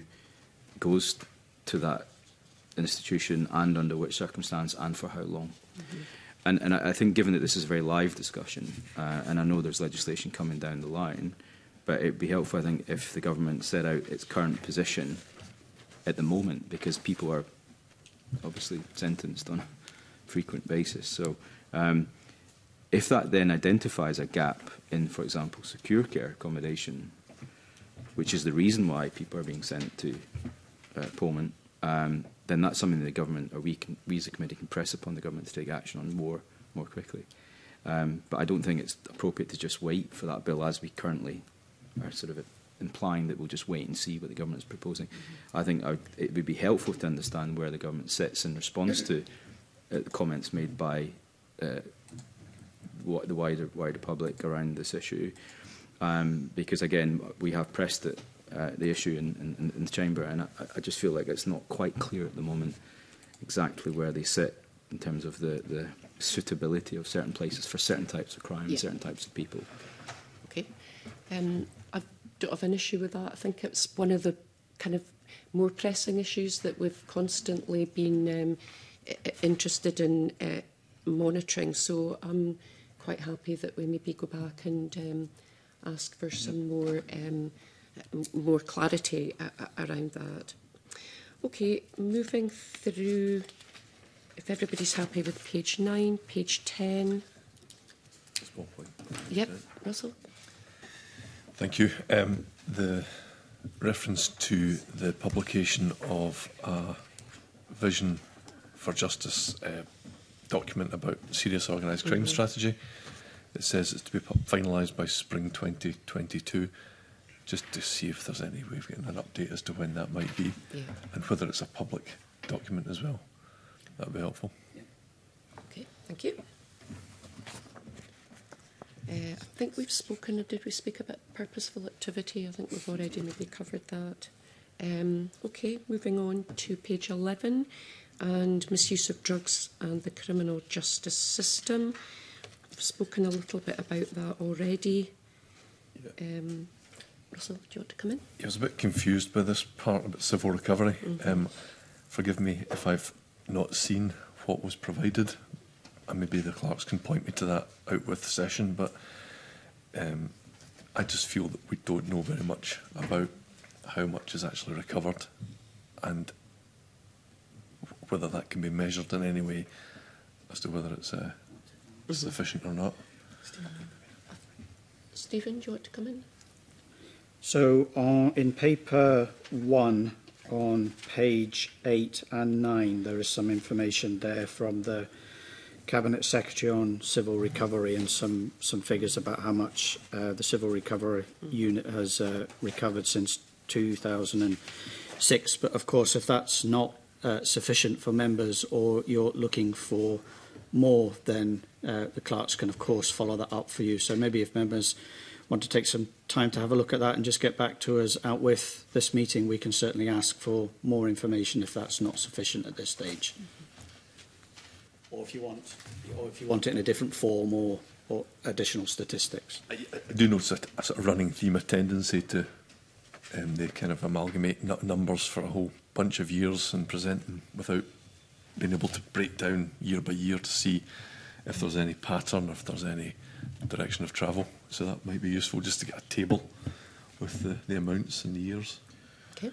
C: goes to that institution and under which circumstance and for how long. Mm-hmm. And, and I think given that this is a very live discussion, uh, and I know there's legislation coming down the line, but it would be helpful, I think, if the government set out its current position at the moment, because people are obviously sentenced on a frequent basis. So um, if that then identifies a gap in, for example, secure care accommodation, which is the reason why people are being sent to uh, Polmont, um, then that's something that the government, or we, can, we as a committee, can press upon the government to take action on more, more quickly. Um, but I don't think it's appropriate to just wait for that bill as we currently are sort of implying that we'll just wait and see what the government is proposing. Mm-hmm. I think I, it would be helpful to understand where the government sits in response to uh, the comments made by uh, what the wider wider public around this issue, um, because again we have pressed it, uh, the issue in, in, in the chamber, and I, I just feel like it's not quite clear at the moment exactly where they sit in terms of the, the suitability of certain places for certain types of crime, yeah. certain types of people.
A: Okay. Um, I don't have an issue with that. I think it's one of the kind of more pressing issues that we've constantly been um, interested in uh, monitoring. So I'm quite happy that we maybe go back and um, ask for some more um, more clarity a around that. Okay, moving through. If everybody's happy with page nine, page ten.
E: Small point.
A: Yep, Russell.
E: Thank you. Um, the reference to the publication of a Vision for Justice uh, document about serious organised crime mm-hmm. strategy. It says it's to be finalised by spring twenty twenty-two, just to see if there's any way of getting an update as to when that might be, yeah. and whether it's a public document as well. That would be helpful.
A: Yeah. Okay, thank you. Uh, I think we've spoken, did we speak about purposeful activity? I think we've already maybe covered that. Um, okay, moving on to page eleven, and misuse of drugs and the criminal justice system. We've spoken a little bit about that already. Yeah. Um, Russell, do you want to come in?
E: I was a bit confused by this part about civil recovery. Mm-hmm. um, forgive me if I've not seen what was provided, and maybe the clerks can point me to that out with the session, but um, I just feel that we don't know very much about how much is actually recovered and whether that can be measured in any way as to whether it's uh, mm-hmm. sufficient or not.
A: Stephen, do you want to come in?
G: So uh, in paper one on page eight and nine, there is some information there from the Cabinet Secretary on civil recovery and some, some figures about how much uh, the civil recovery unit has uh, recovered since two thousand six. But of course, if that's not uh, sufficient for members, or you're looking for more, then uh, the clerks can of course follow that up for you. So maybe if members want to take some time to have a look at that and just get back to us out with this meeting, we can certainly ask for more information if that's not sufficient at this stage. Or if you want, or if you want it in a different form, or, or additional statistics.
E: I, I do notice a, a sort of running theme, a tendency to um, they kind of amalgamate numbers for a whole bunch of years and present them without being able to break down year by year to see if there's any pattern, if there's any direction of travel. So that might be useful just to get a table with the, the amounts and the years.
A: Okay.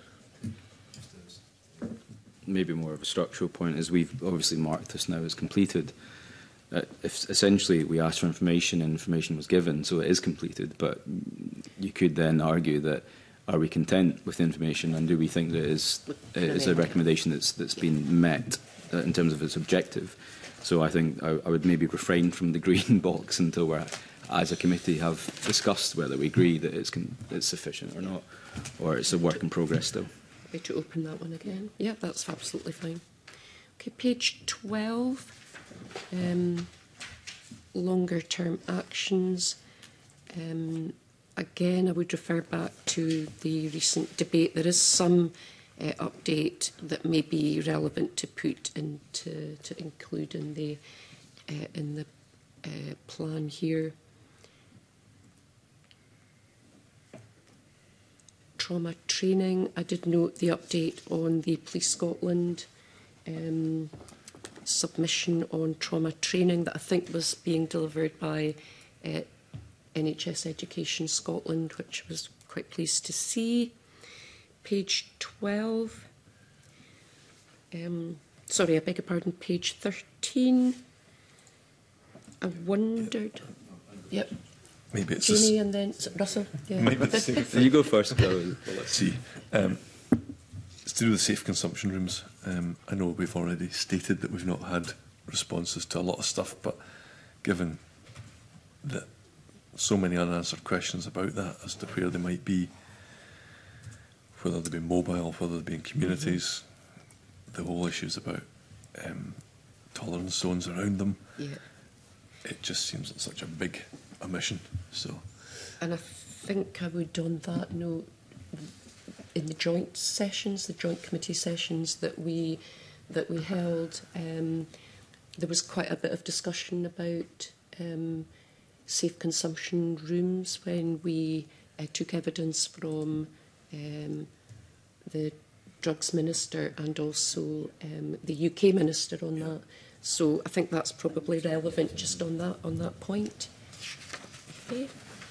C: Maybe more of a structural point is we've obviously marked this now as completed. Uh, if essentially we asked for information and information was given, so it is completed, but you could then argue that are we content with information, and do we think that it is, it is a recommendation that's, that's been met uh, in terms of its objective? So I think I, I would maybe refrain from the green box until we're, as a committee, have discussed whether we agree that it's, con it's sufficient or not, or it's a work in progress still.
A: To open that one again. Yeah, that's absolutely fine. Okay, page twelve, um, longer term actions. Um, again, I would refer back to the recent debate. There is some uh, update that may be relevant to put into to include in the uh, in the uh, plan here. Trauma training. I did note the update on the Police Scotland um, submission on trauma training that I think was being delivered by uh, N H S Education Scotland, which I was quite pleased to see. Page twelve. Um, sorry, I beg your pardon, page thirteen. I wondered... Yep.
E: Maybe it's
A: Jamie and then Russell. Yeah.
E: Maybe the same thing.
C: You go first. Well,
E: let's see. Um, it's to do with safe consumption rooms. Um, I know we've already stated that we've not had responses to a lot of stuff, but given that so many unanswered questions about that as to where they might be, whether they be mobile, whether they be in communities, mm-hmm. the whole issues about um, tolerance zones around them, yeah. It just seems like such a big omission. So,
A: and I think I would on that note, in the joint sessions, the joint committee sessions that we that we held, um, there was quite a bit of discussion about um, safe consumption rooms when we uh, took evidence from um, the drugs minister and also um, the U K minister on that. So I think that's probably relevant just on that on that point. Okay.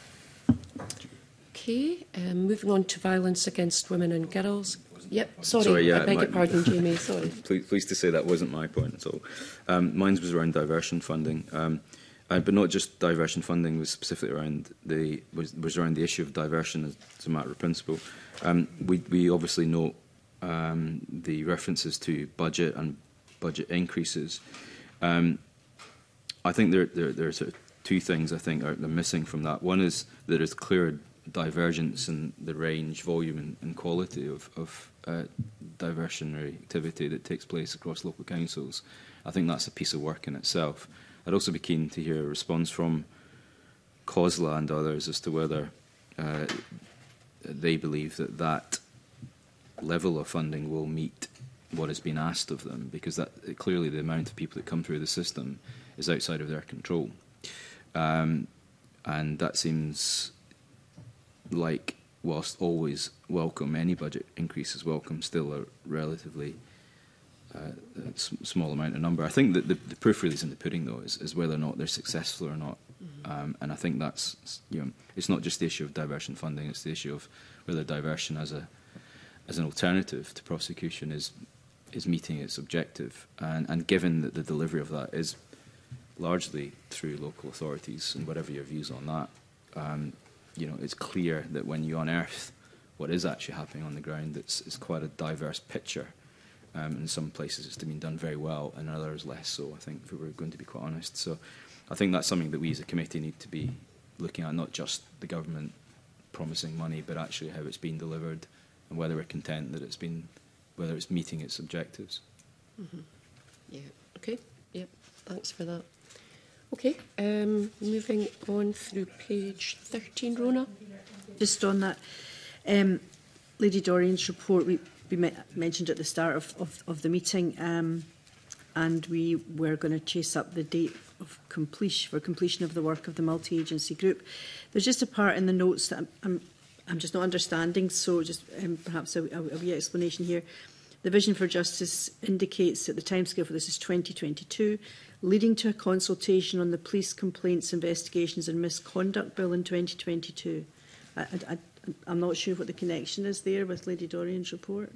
A: Okay. Um, moving on to violence against women and girls. Yep. Sorry, sorry yeah, I beg my, your pardon, Jamie. Sorry.
C: Pleased, pleased to say that wasn't my point at all. Um, mine was around diversion funding. Um, Uh, but not just diversion funding, was specifically around the was, was around the issue of diversion as, as a matter of principle. Um, we, we obviously note um, the references to budget and budget increases. Um, I think there, there there's sort of two things I think are, are missing from that. One is there is clear divergence in the range, volume, and, and quality of, of uh, diversionary activity that takes place across local councils. I think that's a piece of work in itself. I'd also be keen to hear a response from COSLA and others as to whether uh, they believe that that level of funding will meet what has been asked of them, because that clearly the amount of people that come through the system is outside of their control. Um, and that seems like, whilst always welcome, any budget increase is welcome, still a relatively Uh, a small amount of number. I think that the, the proof really is in the pudding, though, is, is whether or not they're successful or not. Mm-hmm. um, and I think that's, you know, it's not just the issue of diversion funding; it's the issue of whether diversion as a as an alternative to prosecution is is meeting its objective. And, and given that the delivery of that is largely through local authorities, and whatever your views on that, um, you know, it's clear that when you unearth what is actually happening on the ground, it's, it's quite a diverse picture. Um, in some places it's been done very well, and others less so, I think, if we were going to be quite honest. So I think that's something that we as a committee need to be looking at, not just the government promising money, but actually how it's been delivered and whether we're content that it's been, whether it's meeting its objectives.
A: Mm-hmm. Yeah, okay, yeah, thanks for that. Okay, um, moving on through page thirteen, Rona.
B: Just on that, um, Lady Doreen's report, we We me mentioned at the start of, of, of the meeting, um, and we were going to chase up the date of completion for completion of the work of the multi-agency group. There's just a part in the notes that I'm, I'm, I'm just not understanding, so just um, perhaps a, a, a wee explanation here. The Vision for Justice indicates that the timescale for this is twenty twenty-two, leading to a consultation on the Police Complaints, Investigations and Misconduct Bill in twenty twenty-two. I, I, I'm not sure what the connection is there with Lady Doreen's report.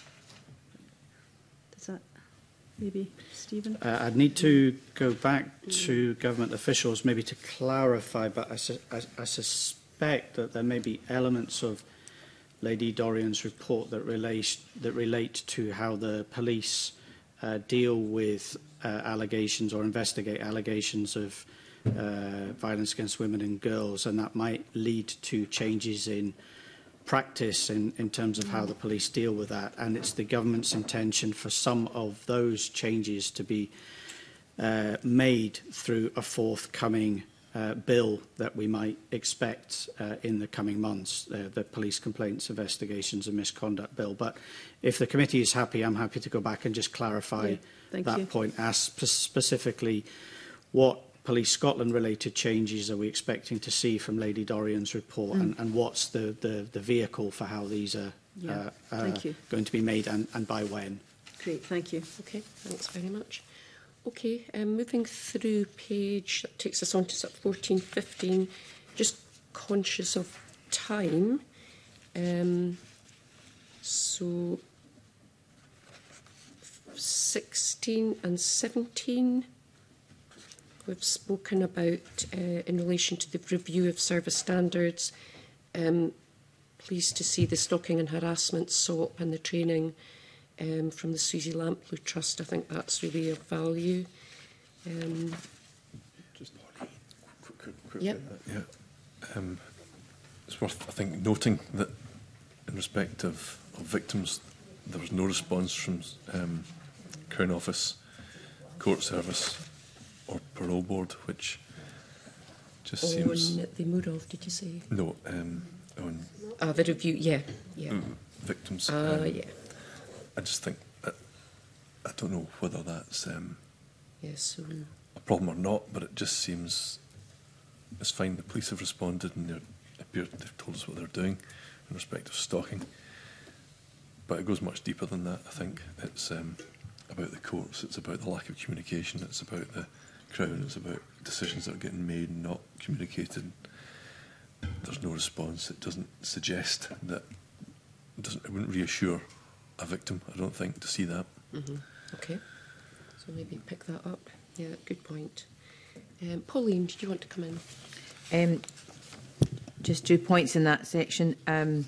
B: Does that maybe, Stephen?
G: Uh, I'd need to go back to government officials maybe to clarify, but I, su I, I suspect that there may be elements of Lady Doreen's report that relate, that relate to how the police uh, deal with uh, allegations or investigate allegations of Uh, violence against women and girls, and that might lead to changes in practice in, in terms of how the police deal with that. And it's the government's intention for some of those changes to be uh, made through a forthcoming uh, bill that we might expect uh, in the coming months, uh, the Police Complaints, Investigations and Misconduct Bill. But if the committee is happy, I'm happy to go back and just clarify
B: yeah,
G: that
B: you.
G: point, ask spe specifically what Police Scotland related changes are we expecting to see from Lady Doreen's report, mm. and, and what's the, the, the vehicle for how these are
B: yeah.
G: uh,
B: thank
G: uh,
B: you.
G: going to be made, and, and by when.
B: Great, thank you.
A: Okay, thanks very much. Okay, um, moving through page, that takes us on to fourteen, fifteen, just conscious of time. Um, so sixteen and seventeen. We've spoken about uh, in relation to the review of service standards. Um, pleased to see the stalking and harassment S O P and the training um, from the Susie Lamplugh Trust. I think that's really of value. Um,
E: Just quick, quick, quick
A: yep.
E: Yeah. Um, it's worth, I think, noting that in respect of, of victims, there was no response from um, Crown Office, Court Service, or Parole Board, which just
A: on
E: seems...
A: the Moorall, did you say?
E: No, um, on...
A: Ah, the review, yeah. yeah.
E: Mm, victims.
A: Ah, uh,
E: um,
A: yeah.
E: I just think, that, I don't know whether that's um,
A: yes, so...
E: a problem or not, but it just seems it's fine. The police have responded and they're, they've told us what they're doing in respect of stalking. But it goes much deeper than that, I think. It's um, about the courts, it's about the lack of communication, it's about the Crown, it's about decisions that are getting made and not communicated. There's no response. It doesn't suggest that, it, doesn't, it wouldn't reassure a victim, I don't think, to see that.
A: Mm-hmm. Okay, so maybe pick that up. Yeah, good point. Um, Pauline, did you want to come in?
D: Um, just two points in that section. Um,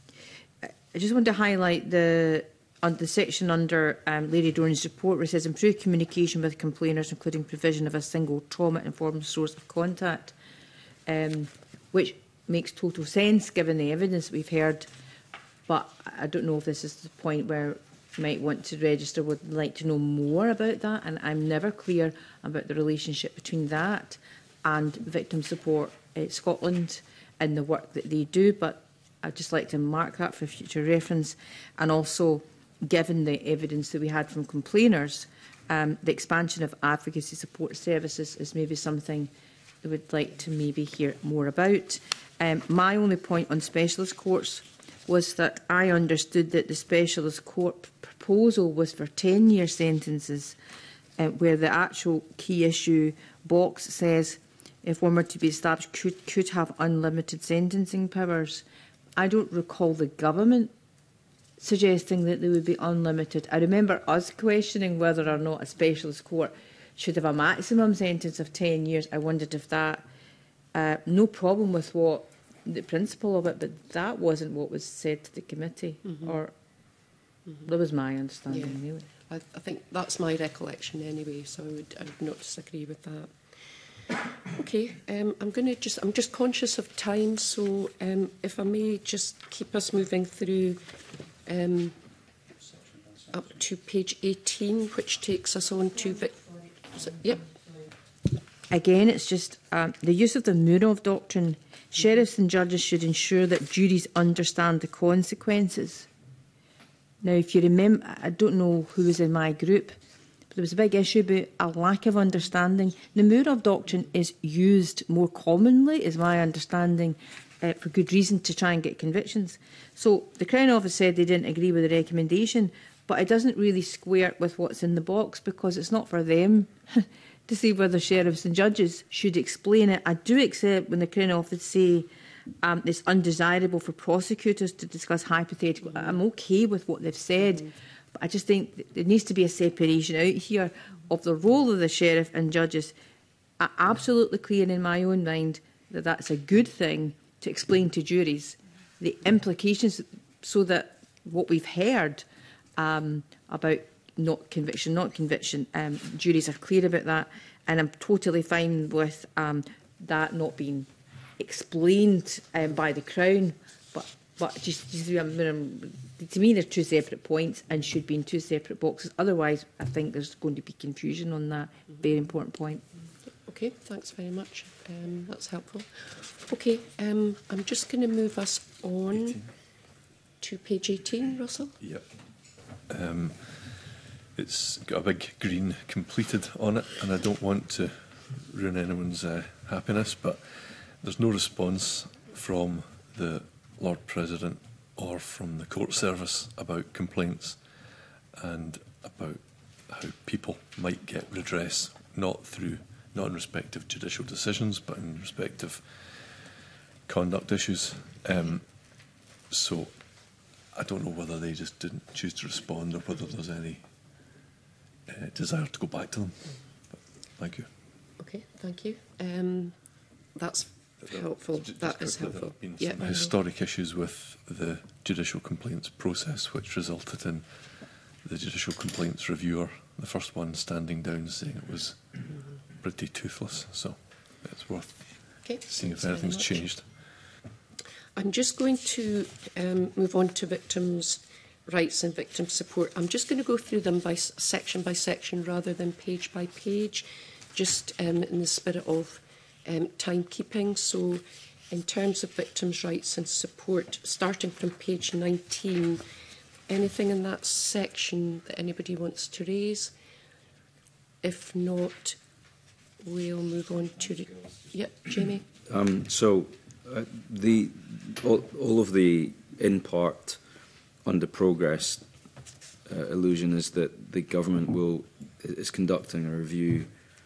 D: I just want to highlight the on the section under um, Lady Dorn's report, where it says improved communication with complainers, including provision of a single trauma-informed source of contact, um, which makes total sense given the evidence we've heard. But I don't know if this is the point where you might want to register, would like to know more about that, and I'm never clear about the relationship between that and Victim Support uh, Scotland and the work that they do. But I'd just like to mark that for future reference. And also, given the evidence that we had from complainers, um, the expansion of advocacy support services is maybe something I would like to maybe hear more about. Um, my only point on specialist courts was that I understood that the specialist court proposal was for ten-year sentences, uh, where the actual key issue box says if one were to be established could, could have unlimited sentencing powers. I don't recall the government suggesting that they would be unlimited. I remember us questioning whether or not a specialist court should have a maximum sentence of ten years. I wondered if that, uh, no problem with what the principle of it, but that wasn't what was said to the committee, mm-hmm. or mm-hmm. that was my understanding yeah. anyway.
A: I, I think that's my recollection anyway, so I would, I would not disagree with that. Okay, um, I'm going to just, I'm just conscious of time, so um, if I may just keep us moving through um, up to page eighteen, which takes us on to Vic. So, yep.
D: Again, it's just um, the use of the Murov doctrine. Sheriffs and judges should ensure that juries understand the consequences. Now, if you remember, I don't know who was in my group, but there was a big issue about a lack of understanding. The Murov doctrine is used more commonly, is my understanding, uh, for good reason, to try and get convictions. So the Crown Office said they didn't agree with the recommendation, but it doesn't really square with what's in the box, because it's not for them to see whether sheriffs and judges should explain it. I do accept when the Crown Office say um, it's undesirable for prosecutors to discuss hypothetical. Mm-hmm. I'm okay with what they've said, mm-hmm. but I just think there needs to be a separation out here of the role of the sheriff and judges. I'm absolutely clear in my own mind that that's a good thing to explain to juries the implications, so that what we've heard um, about not conviction, not conviction, um, juries are clear about that, and I'm totally fine with um, that not being explained um, by the Crown. But but just, just um, to me, they're two separate points and should be in two separate boxes. Otherwise, I think there's going to be confusion on that very important point.
A: Okay, thanks very much. Um, that's helpful. Okay, um, I'm just going to move us on eighteen. To page eighteen, Russell.
E: Yep. Um, it's got a big green completed on it, and I don't want to ruin anyone's uh, happiness, but there's no response from the Lord President or from the court service about complaints and about how people might get redress, not through, not in respect of judicial decisions, but in respect of conduct issues. Um, so I don't know whether they just didn't choose to respond or whether there's any uh, desire to go back to them. But thank you.
A: Okay, thank you. Um, that's helpful.
E: Just
A: that is
E: quickly,
A: helpful.
E: There have been
A: yeah,
E: some historic issues with the judicial complaints process, which resulted in the judicial complaints reviewer, the first one, standing down saying it was mm-hmm. pretty toothless. So it's worth
A: okay,
E: seeing if anything's changed.
A: I'm just going to um, move on to victims' rights and victim support. I'm just going to go through them by section by section rather than page by page, just um, in the spirit of um, timekeeping. So in terms of victims' rights and support, starting from page nineteen, anything in that section that anybody wants to raise? If not, we'll move on to... The, yep, Jamie?
C: Um, so uh, the all, all of the in part under progress uh, illusion is that the government will is conducting a review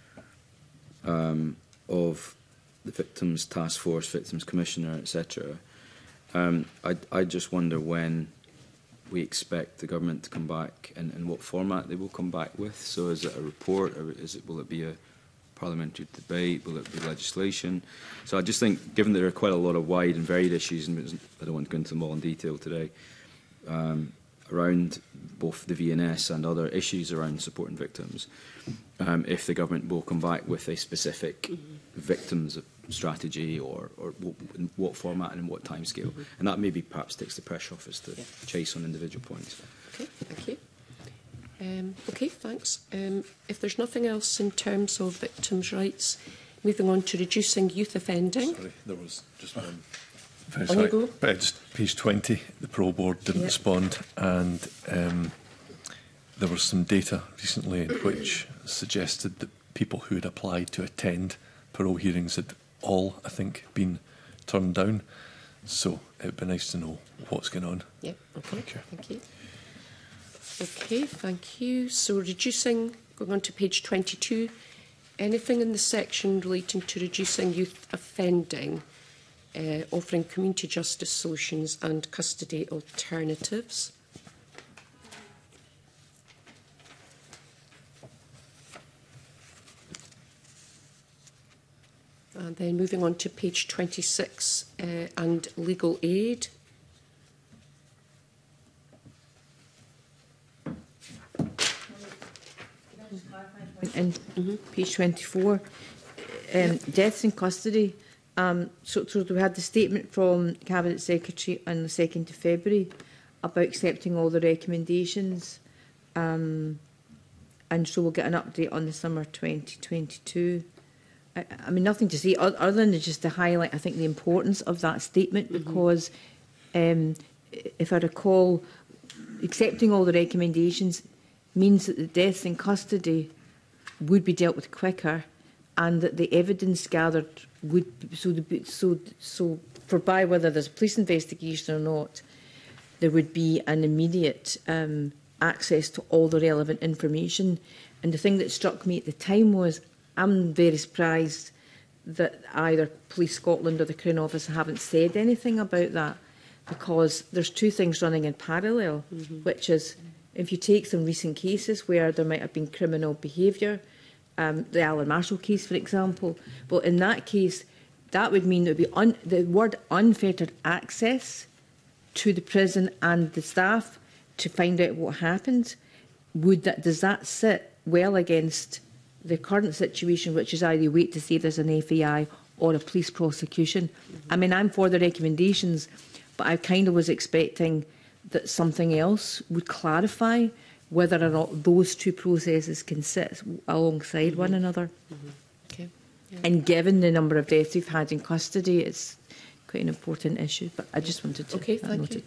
C: um, of the Victims Task Force, Victims Commissioner, et cetera. Um, I, I just wonder when we expect the government to come back and, and what format they will come back with. So is it a report, or is it will it be a parliamentary debate? Will it be legislation? So I just think, given that there are quite a lot of wide and varied issues, and I don't want to go into them all in detail today, um, around both the V N S and other issues around supporting victims, um, if the government will come back with a specific mm-hmm. victims strategy, or, or w in what format and in what timescale. Mm-hmm. And that maybe perhaps takes the pressure off us to yeah. chase on individual points.
A: Okay, thank you. Um, okay, thanks. Um, if there's nothing else in terms of victims' rights, moving on to reducing youth offending.
E: Sorry, there was just one. Very
A: On
E: sorry.
A: you go.
E: But just page twenty, the parole board didn't
A: yep.
E: respond, and um, there was some data recently in which suggested that people who had applied to attend parole hearings had all, I think, been turned down. So it would be nice to know what's going on.
A: Yep, okay,
E: Thank you.
A: Thank you. Okay, thank you. So reducing, going on to page twenty-two, anything in the section relating to reducing youth offending, uh, offering community justice solutions and custody alternatives? And then moving on to page twenty-six uh, and legal aid.
D: In mm-hmm. page twenty-four, um, yep. deaths in custody. Um, so, so we had the statement from Cabinet Secretary on the second of February about accepting all the recommendations, um, and so we'll get an update on the summer twenty twenty-two. I, I mean, nothing to say other than just to highlight, I think, the importance of that statement, mm-hmm. because um, if I recall, accepting all the recommendations means that the deaths in custody would be dealt with quicker, and that the evidence gathered would so the, so so for by whether there's a police investigation or not, there would be an immediate um, access to all the relevant information. And the thing that struck me at the time was, I'm very surprised that either Police Scotland or the Crown Office haven't said anything about that, because there's two things running in parallel, mm-hmm. which is, if you take some recent cases where there might have been criminal behaviour, um, the Alan Marshall case, for example, well, in that case, that would mean there would be un the word unfettered access to the prison and the staff to find out what happened. Would that, does that sit well against the current situation, which is either wait to see if there's an F A I or a police prosecution? Mm-hmm. I mean, I'm for the recommendations, but I kind of was expecting that something else would clarify whether or not those two processes can sit alongside mm-hmm. one another.
A: Mm-hmm. Okay. Yeah.
D: And given the number of deaths we've had in custody, it's quite an important issue. But I just wanted to
A: okay, thank
D: note
A: you.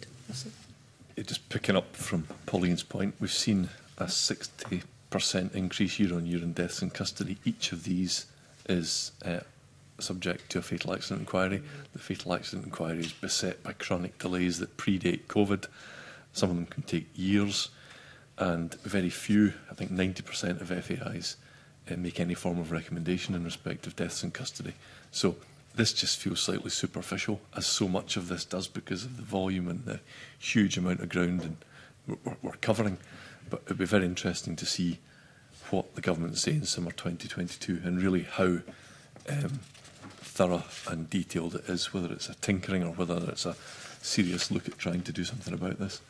D: it.
E: Just picking up from Pauline's point, we've seen a sixty percent increase year on year in deaths in custody. Each of these is uh, subject to a fatal accident inquiry. The fatal accident inquiry is beset by chronic delays that predate COVID. Some of them can take years, and very few, I think ninety percent of F A Is, uh, make any form of recommendation in respect of deaths in custody. So this just feels slightly superficial, as so much of this does, because of the volume and the huge amount of ground and we're, we're covering. But it would be very interesting to see what the government say in summer twenty twenty-two, and really how um, thorough and detailed it is, whether it's a tinkering or whether it's a serious look at trying to do something about this.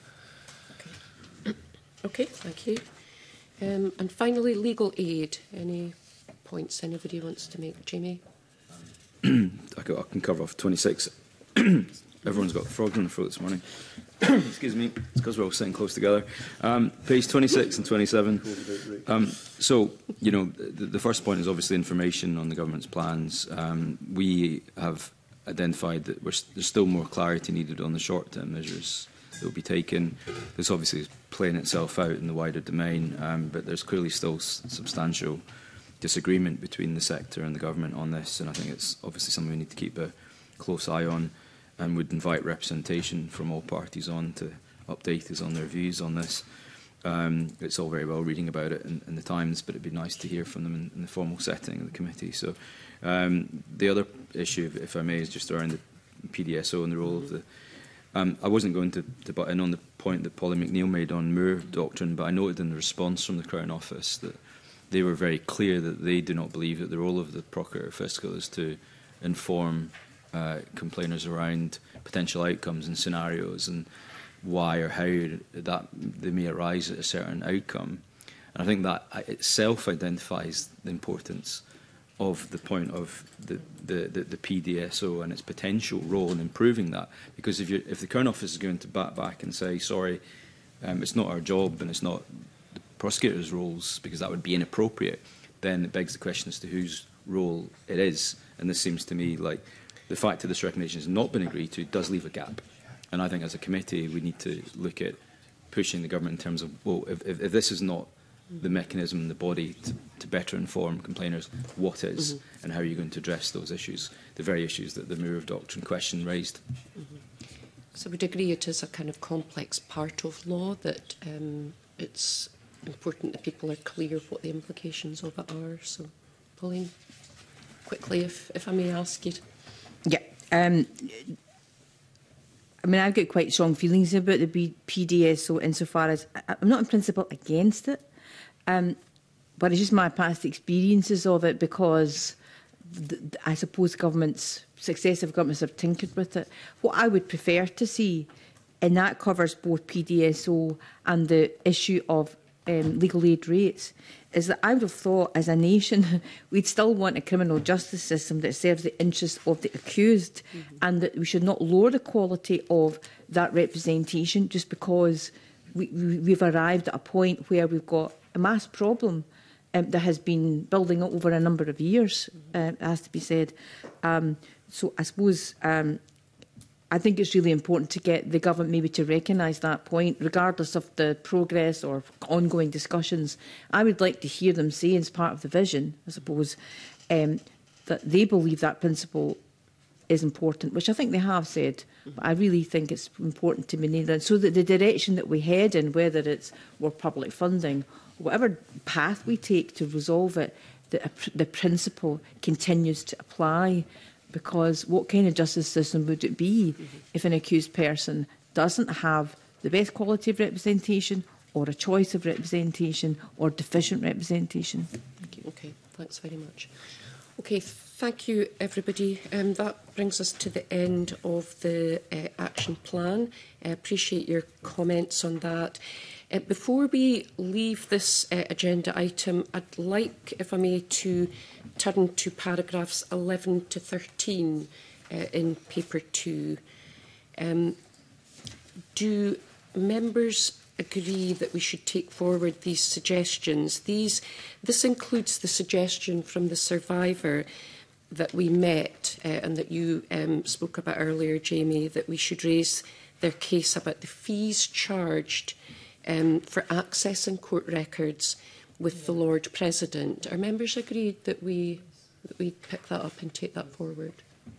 A: Okay, okay, thank you. Um, and finally, legal aid. Any points anybody wants to make? Jamie?
C: I can cover off twenty-six. Everyone's got frogs in the throat this morning. Excuse me, it's because we're all sitting close together. Um, page twenty-six and twenty-seven. Um, so, you know, the, the first point is obviously information on the government's plans. Um, we have identified that we're, there's still more clarity needed on the short-term measures that will be taken. This obviously is playing itself out in the wider domain, um, but there's clearly still s substantial disagreement between the sector and the government on this, and I think it's obviously something we need to keep a close eye on, and would invite representation from all parties on to update us on their views on this. Um, it's all very well reading about it in, in the Times, but it'd be nice to hear from them in, in the formal setting of the committee. So um, the other issue, if I may, is just around the P D S O and the role of the... Um, I wasn't going to, to butt in on the point that Polly McNeill made on Moore doctrine, but I noted in the response from the Crown Office that they were very clear that they do not believe that the role of the Procurator Fiscal is to inform uh, complainers around potential outcomes and scenarios and why or how that they may arise at a certain outcome. And I think that itself identifies the importance of the point of the, the, the, the P D S O and its potential role in improving that. Because if, you, if the Crown Office is going to bat back and say, sorry, um, it's not our job and it's not the prosecutor's roles, because that would be inappropriate, then it begs the question as to whose role it is. And this seems to me like the fact that this recognition has not been agreed to does leave a gap. And I think as a committee we need to look at pushing the government in terms of, well, if, if, if this is not the mechanism, the body to, to better inform complainers, what is, mm-hmm. and how are you going to address those issues, the very issues that the Mirror of Doctrine question raised.
A: Mm-hmm. So we'd agree it is a kind of complex part of law, that um, it's important that people are clear of what the implications of it are. So, Pauline, quickly, if, if I may ask you.
D: Yeah. Um, I mean, I've got quite strong feelings about the P D S O insofar as I'm not in principle against it, um, but it's just my past experiences of it, because th I suppose governments, successive governments have tinkered with it. What I would prefer to see, and that covers both P D S O and the issue of um, legal aid rates, is that I would have thought as a nation we'd still want a criminal justice system that serves the interests of the accused, mm-hmm. and that we should not lower the quality of that representation just because we, we, we've arrived at a point where we've got a mass problem um, that has been building up over a number of years, mm-hmm. uh, has to be said. Um, so I suppose um, I think it's really important to get the government maybe to recognise that point, regardless of the progress or ongoing discussions. I would like to hear them say, as part of the vision, I suppose, um, that they believe that principle is important, which I think they have said. But I really think it's important to maintain that, so that the direction that we head in, whether it's more public funding, whatever path we take to resolve it, the, the principle continues to apply. Because what kind of justice system would it be mm-hmm. if an accused person doesn't have the best quality of representation, or a choice of representation, or deficient representation?
A: Thank you. Okay, thanks very much. Okay, thank you, everybody. Um, that brings us to the end of the uh, action plan. I appreciate your comments on that. Uh, before we leave this uh, agenda item, I'd like, if I may, to turn to paragraphs eleven to thirteen uh, in paper two. Um, do members agree that we should take forward these suggestions? These, this includes the suggestion from the survivor that we met uh, and that you um, spoke about earlier, Jamie, that we should raise their case about the fees charged Um, for accessing court records with the Lord President. Are members agreed that we that we pick that up and take that forward?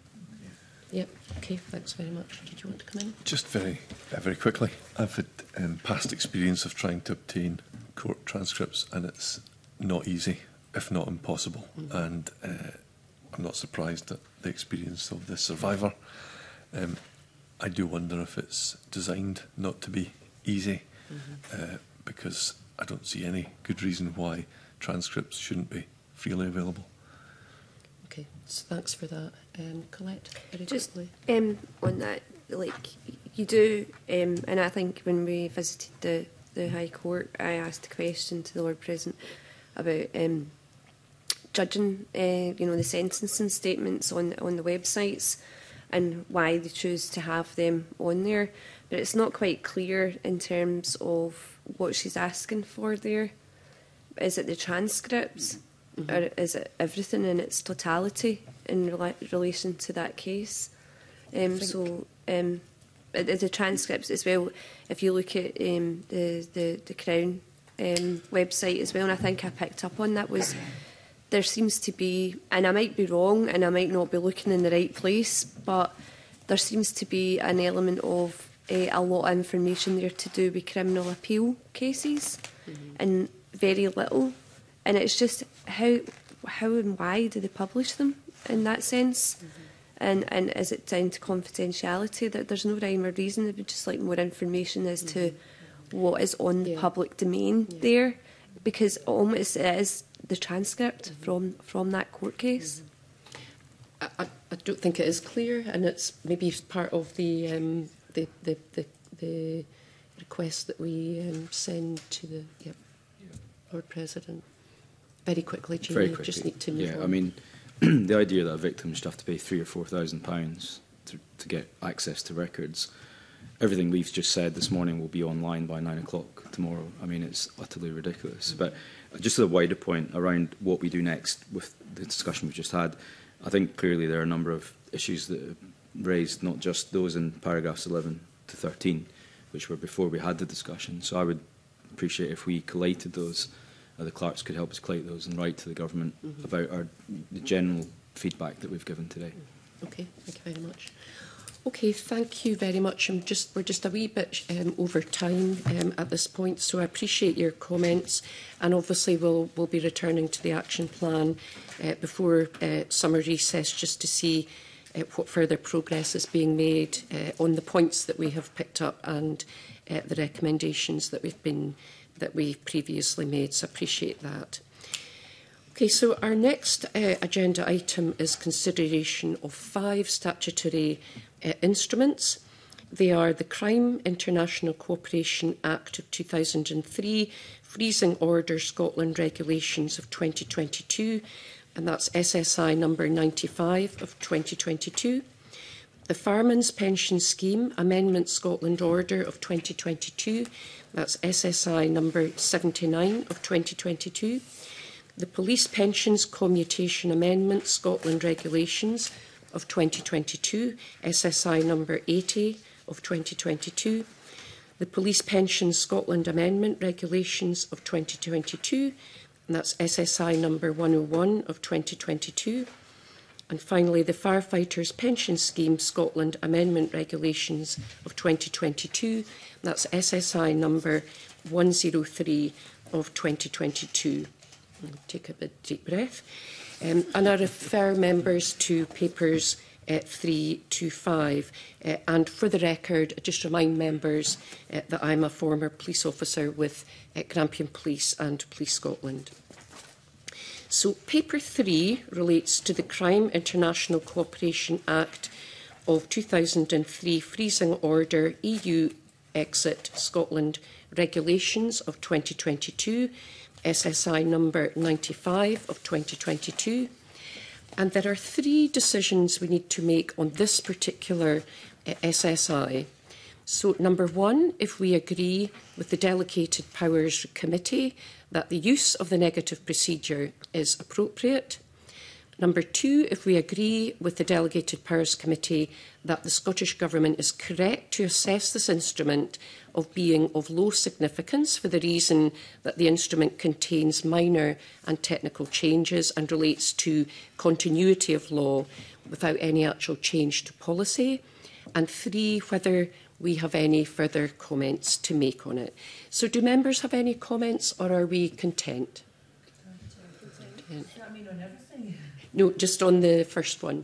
A: Yeah. Okay. Thanks very much. Did you want to come in?
E: Just very, uh, very quickly. I've had um, past experience of trying to obtain court transcripts, and it's not easy, if not impossible. Mm-hmm. And uh, I'm not surprised at the experience of the survivor. Um, I do wonder if it's designed not to be easy. Mm-hmm. uh, because I don't see any good reason why transcripts shouldn't be freely available.
A: Okay, so thanks for that. Um, Colette, very
F: Just
A: quickly.
F: Um, on that, like, you do, um, and I think when we visited the, the High Court, I asked a question to the Lord President about um, judging, uh, you know, the sentencing statements on, on the websites and why they choose to have them on there. But it's not quite clear in terms of what she's asking for there. Is it the transcripts, mm-hmm. or is it everything in its totality in rela relation to that case? Um, so um, the transcripts as well, if you look at um, the, the, the Crown um, website as well, and I think I picked up on that, was there seems to be, and I might be wrong and I might not be looking in the right place, but there seems to be an element of Uh, a lot of information there to do with criminal appeal cases, mm-hmm. and very little. And it's just how how and why do they publish them in that sense? Mm-hmm. And and is it down to confidentiality that there's no rhyme or reason? It would just like more information as mm-hmm. to what is on the yeah. public domain yeah. there. because almost it is the transcript from, from that court case.
A: I, I, I don't think it is clear, and it's maybe part of the um, the, the, the, the request that we um, send to the yep, Lord President. Very quickly, Jamie.
C: Very quickly.
A: Just need to move
C: yeah,
A: on.
C: I mean, the idea that a victim should have to pay three or four thousand pounds to, to get access to records. Everything we've just said this morning will be online by nine o'clock tomorrow. I mean, it's utterly ridiculous. But just a wider point around what we do next with the discussion we've just had, I think clearly there are a number of issues that are raised, not just those in paragraphs eleven to thirteen, which were before we had the discussion. So I would appreciate if we collated those, uh, the clerks could help us collate those and write to the government mm-hmm. about our, the general feedback that we've given today.
A: Okay, thank you very much. Okay, thank you very much. I'm just, we're just a wee bit um, over time um, at this point, so I appreciate your comments, and obviously we'll, we'll be returning to the action plan uh, before uh, summer recess just to see uh, what further progress is being made uh, on the points that we have picked up and uh, the recommendations that we've been that we've previously made, so I appreciate that. Okay, so our next uh, agenda item is consideration of five statutory uh, instruments. They are the Crime International Cooperation Act of two thousand three, Freezing Order Scotland Regulations of twenty twenty-two, and that's S S I number ninety-five of twenty twenty-two. The Fireman's Pension Scheme Amendment Scotland Order of twenty twenty-two, that's S S I number seventy-nine of twenty twenty-two. The Police Pensions Commutation Amendment Scotland Regulations of twenty twenty-two, S S I number eighty of twenty twenty-two. The Police Pensions Scotland Amendment Regulations of twenty twenty-two, and that's S S I number one oh one of twenty twenty-two. And finally, the Firefighters Pension Scheme Scotland Amendment Regulations of twenty twenty-two, and that's S S I number one oh three of twenty twenty-two. I'll take a bit deep breath. Um, and I refer members to papers uh, three to five. Uh, and for the record, I just remind members uh, that I'm a former police officer with uh, Grampian Police and Police Scotland. So paper three relates to the Crime International Cooperation Act of two thousand three, Freezing Order E U Exit Scotland Regulations of twenty twenty-two, S S I number ninety-five of twenty twenty-two. And there are three decisions we need to make on this particular uh, S S I. So number one, if we agree with the Delegated Powers Committee that the use of the negative procedure is appropriate. Number two, if we agree with the Delegated Powers Committee that the Scottish Government is correct to assess this instrument of being of low significance for the reason that the instrument contains minor and technical changes and relates to continuity of law without any actual change to policy. And three, whether we have any further comments to make on it. So do members have any comments, or are we content? Content. Does that mean on everything? No, just on the first one.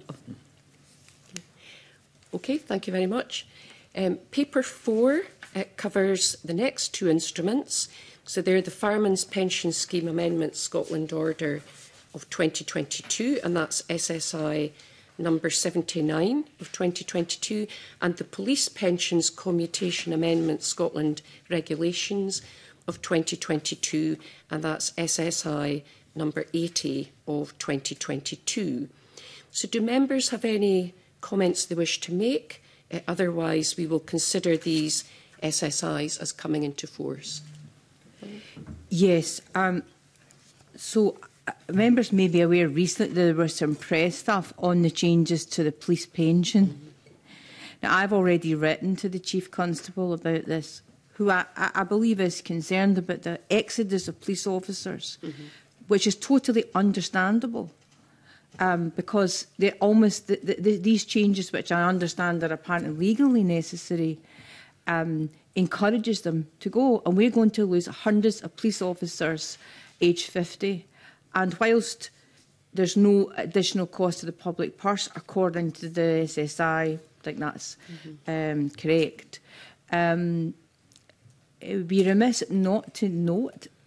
A: Okay, thank you very much. Um, paper four uh, covers the next two instruments. So they're the Fireman's Pension Scheme Amendment Scotland Order of twenty twenty-two, and that's S S I number seventy-nine of twenty twenty-two, and the Police Pensions Commutation Amendment Scotland Regulations of twenty twenty-two, and that's S S I number eighty of twenty twenty-two. So do members have any comments they wish to make? Uh, otherwise, we will consider these S S Is as coming into force.
D: Yes. Um, so uh, members may be aware recently there was some press stuff on the changes to the police pension. Mm-hmm. Now, I've already written to the Chief Constable about this, who I, I believe is concerned about the exodus of police officers, mm-hmm. which is totally understandable. Um, because they're almost the, the, these changes, which I understand are apparently legally necessary, um, encourages them to go. And we're going to lose hundreds of police officers aged fifty. And whilst there's no additional cost to the public purse, according to the S S I, I think that's mm-hmm. um, correct, um, it would be remiss not to note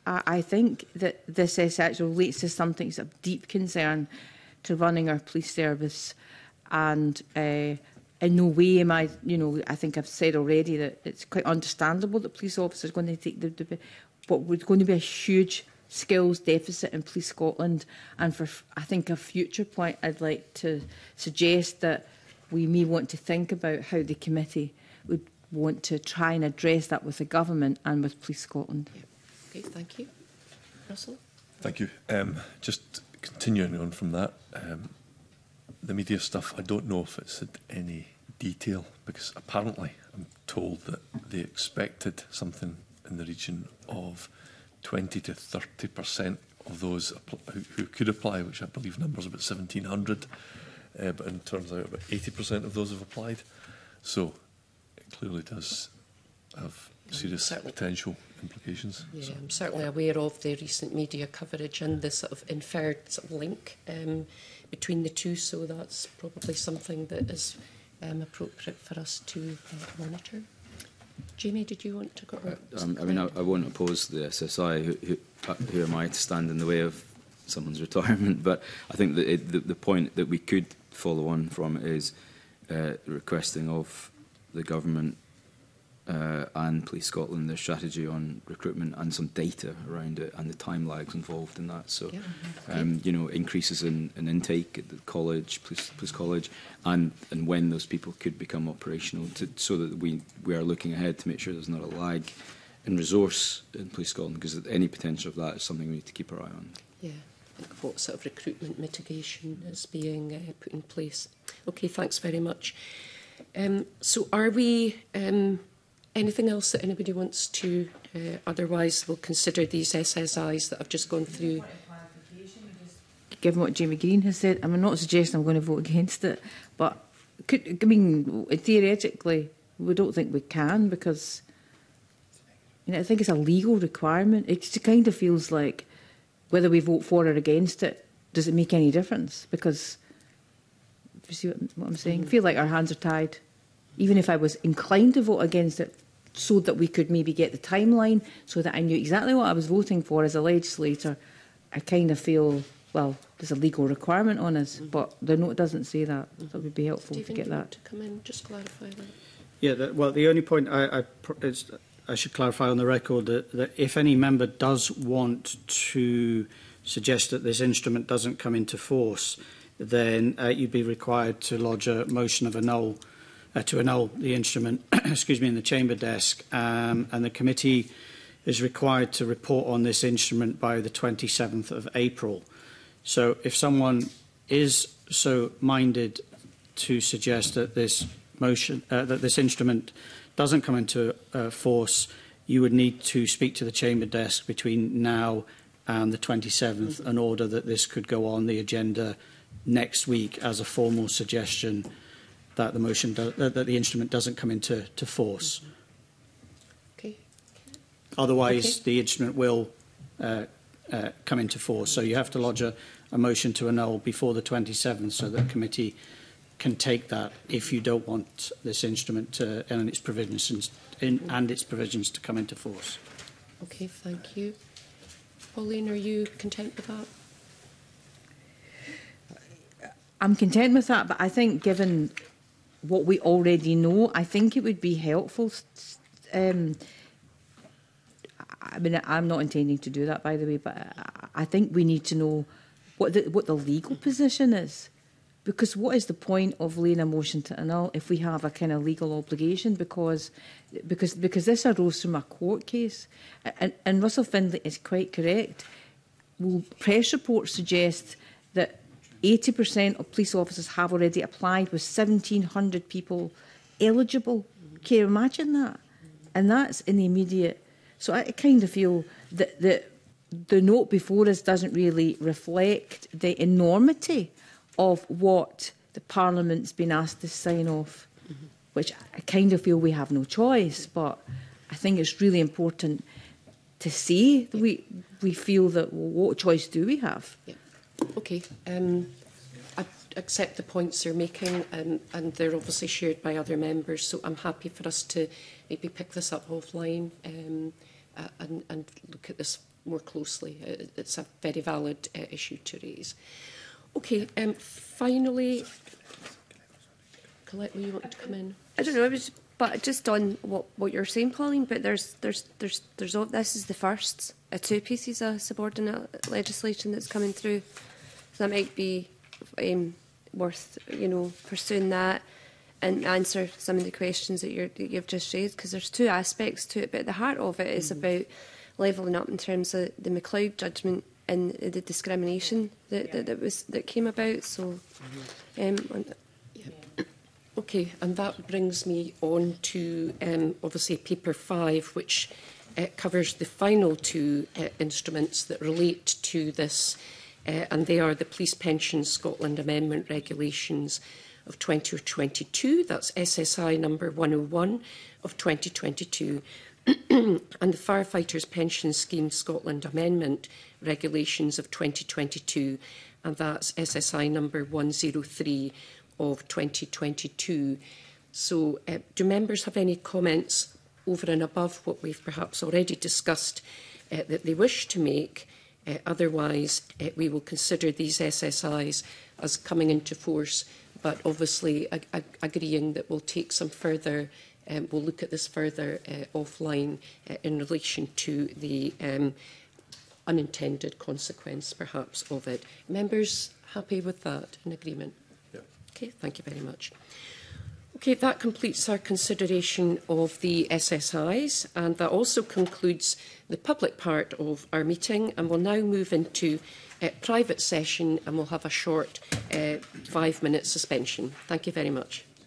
D: I, I think that this is actually relates to something that's of deep concern to running our police service, and uh, in no way am I, you know, I think I've said already that it's quite understandable that police officers are going to take the, the but there's going to be a huge skills deficit in Police Scotland, and for I think a future point I'd like to suggest that we may want to think about how the committee would want to try and address that with the government and with Police Scotland.
A: Yeah. Okay, thank you. Russell?
E: Thank you. Um, just continuing on from that, um, the media stuff, I don't know if it's had any detail, because apparently I'm told that they expected something in the region of twenty to thirty percent of those who, who could apply, which I believe numbers about seventeen hundred, uh, but it turns out about eighty percent of those have applied. So it clearly does have serious
A: certainly.
E: potential implications.
A: Yeah,
E: so.
A: I'm certainly aware of the recent media coverage and the sort of inferred sort of link um, between the two, so that's probably something that is um, appropriate for us to uh, monitor. Jamie, did you want to go?
C: Uh, um, I mean, I, I won't oppose the S S I. Who, who, uh, who am I to stand in the way of someone's retirement? But I think that it, the, the point that we could follow on from is uh, requesting of the government uh, and Police Scotland their strategy on recruitment and some data around it and the time lags involved in that. So,
A: Yeah.
C: um, you know, increases in, in intake at the college, police, police college, and, and when those people could become operational, to, so that we, we are looking ahead to make sure there's not a lag in resource in Police Scotland, because any potential of that is something we need to keep our eye on.
A: Yeah, I think what sort of recruitment mitigation is being uh, put in place. Okay, thanks very much. Um, so are we... Um, Anything else that anybody wants to? Uh, otherwise, we'll consider these S S Is that I've just gone through.
D: Given what Jamie Green has said, I'm not suggesting I'm going to vote against it, but could, I mean, theoretically, we don't think we can, because you know, I think it's a legal requirement. It just kind of feels like whether we vote for or against it, does it make any difference? Because, you see what, what I'm saying? I feel like our hands are tied. Even if I was inclined to vote against it, so that we could maybe get the timeline, so that I knew exactly what I was voting for as a legislator, I kind of feel, well, there's a legal requirement on us, mm-hmm. but the note doesn't say that. Mm-hmm. So it would be helpful
A: Stephen,
D: to get
A: do you
D: that.
A: want to come in, just clarify that.
G: Yeah, that, well, the only point I, I, is, I should clarify on the record that, that if any member does want to suggest that this instrument doesn't come into force, then uh, you'd be required to lodge a motion of annul Uh, to annul the instrument, excuse me, in the chamber desk, um, and the committee is required to report on this instrument by the twenty-seventh of April. So if someone is so minded to suggest that this motion, uh, that this instrument doesn't come into uh, force, you would need to speak to the chamber desk between now and the twenty-seventh in order that this could go on the agenda next week as a formal suggestion that the motion do, that the instrument doesn't come into to force.
A: Okay.
G: Otherwise,
A: okay.
G: the instrument will uh, uh, come into force. So you have to lodge a, a motion to annul before the twenty-seventh, so that the committee can take that if you don't want this instrument to, and its provisions in, and its provisions to come into force.
A: Okay, thank you. Pauline, are you content with that?
D: I'm content with that, but I think given what we already know, I think it would be helpful. Um, I mean, I'm not intending to do that, by the way, but I think we need to know what the, what the legal position is. Because what is the point of laying a motion to annul if we have a kind of legal obligation? Because, because, because this arose from a court case. And, and Russell Findlay is quite correct. Well, press reports suggest that eighty percent of police officers have already applied, with seventeen hundred people eligible. Can you imagine that? And that's in the immediate. So I kind of feel that the, the note before us doesn't really reflect the enormity of what the Parliament's been asked to sign off, mm-hmm. which I kind of feel we have no choice. But I think it's really important to say that we, we feel that, well, what choice do we have?
A: Yeah. Okay. Um, I accept the points you're making, um, and they're obviously shared by other members, so I'm happy for us to maybe pick this up offline um, uh, and, and look at this more closely. Uh, it's a very valid uh, issue to raise. Okay, um, finally, Colette, will you want to come in?
F: I don't know, I was, but just on what, what you're saying, Pauline, but there's, there's, there's, there's, all, this is the first of two pieces of subordinate legislation that's coming through. So that might be um, worth, you know, pursuing that and answer some of the questions that, you're, that you've just raised, because there's two aspects to it, but at the heart of it is mm-hmm. about levelling up in terms of the MacLeod judgment and the discrimination that, yeah. that, that was that came about. So, mm-hmm. um,
A: yeah. Okay, and that brings me on to um, obviously paper five, which uh, covers the final two uh, instruments that relate to this, uh, and they are the Police Pension Scotland Amendment Regulations of twenty twenty-two, that's S S I number one oh one of twenty twenty-two, and the Firefighters Pension Scheme Scotland Amendment Regulations of twenty twenty-two, and that's S S I number one oh three of twenty twenty-two. So uh, do members have any comments over and above what we've perhaps already discussed uh, that they wish to make? Uh, otherwise, uh, we will consider these S S Is as coming into force, but obviously ag ag agreeing that we'll take some further, um, we'll look at this further uh, offline uh, in relation to the um, unintended consequence, perhaps, of it. Members happy with that, in agreement?
E: Yeah.
A: Okay, thank you very much. Okay, that completes our consideration of the S S Is, and that also concludes the public part of our meeting, and we'll now move into a private session, and we'll have a short uh, five-minute suspension. Thank you very much.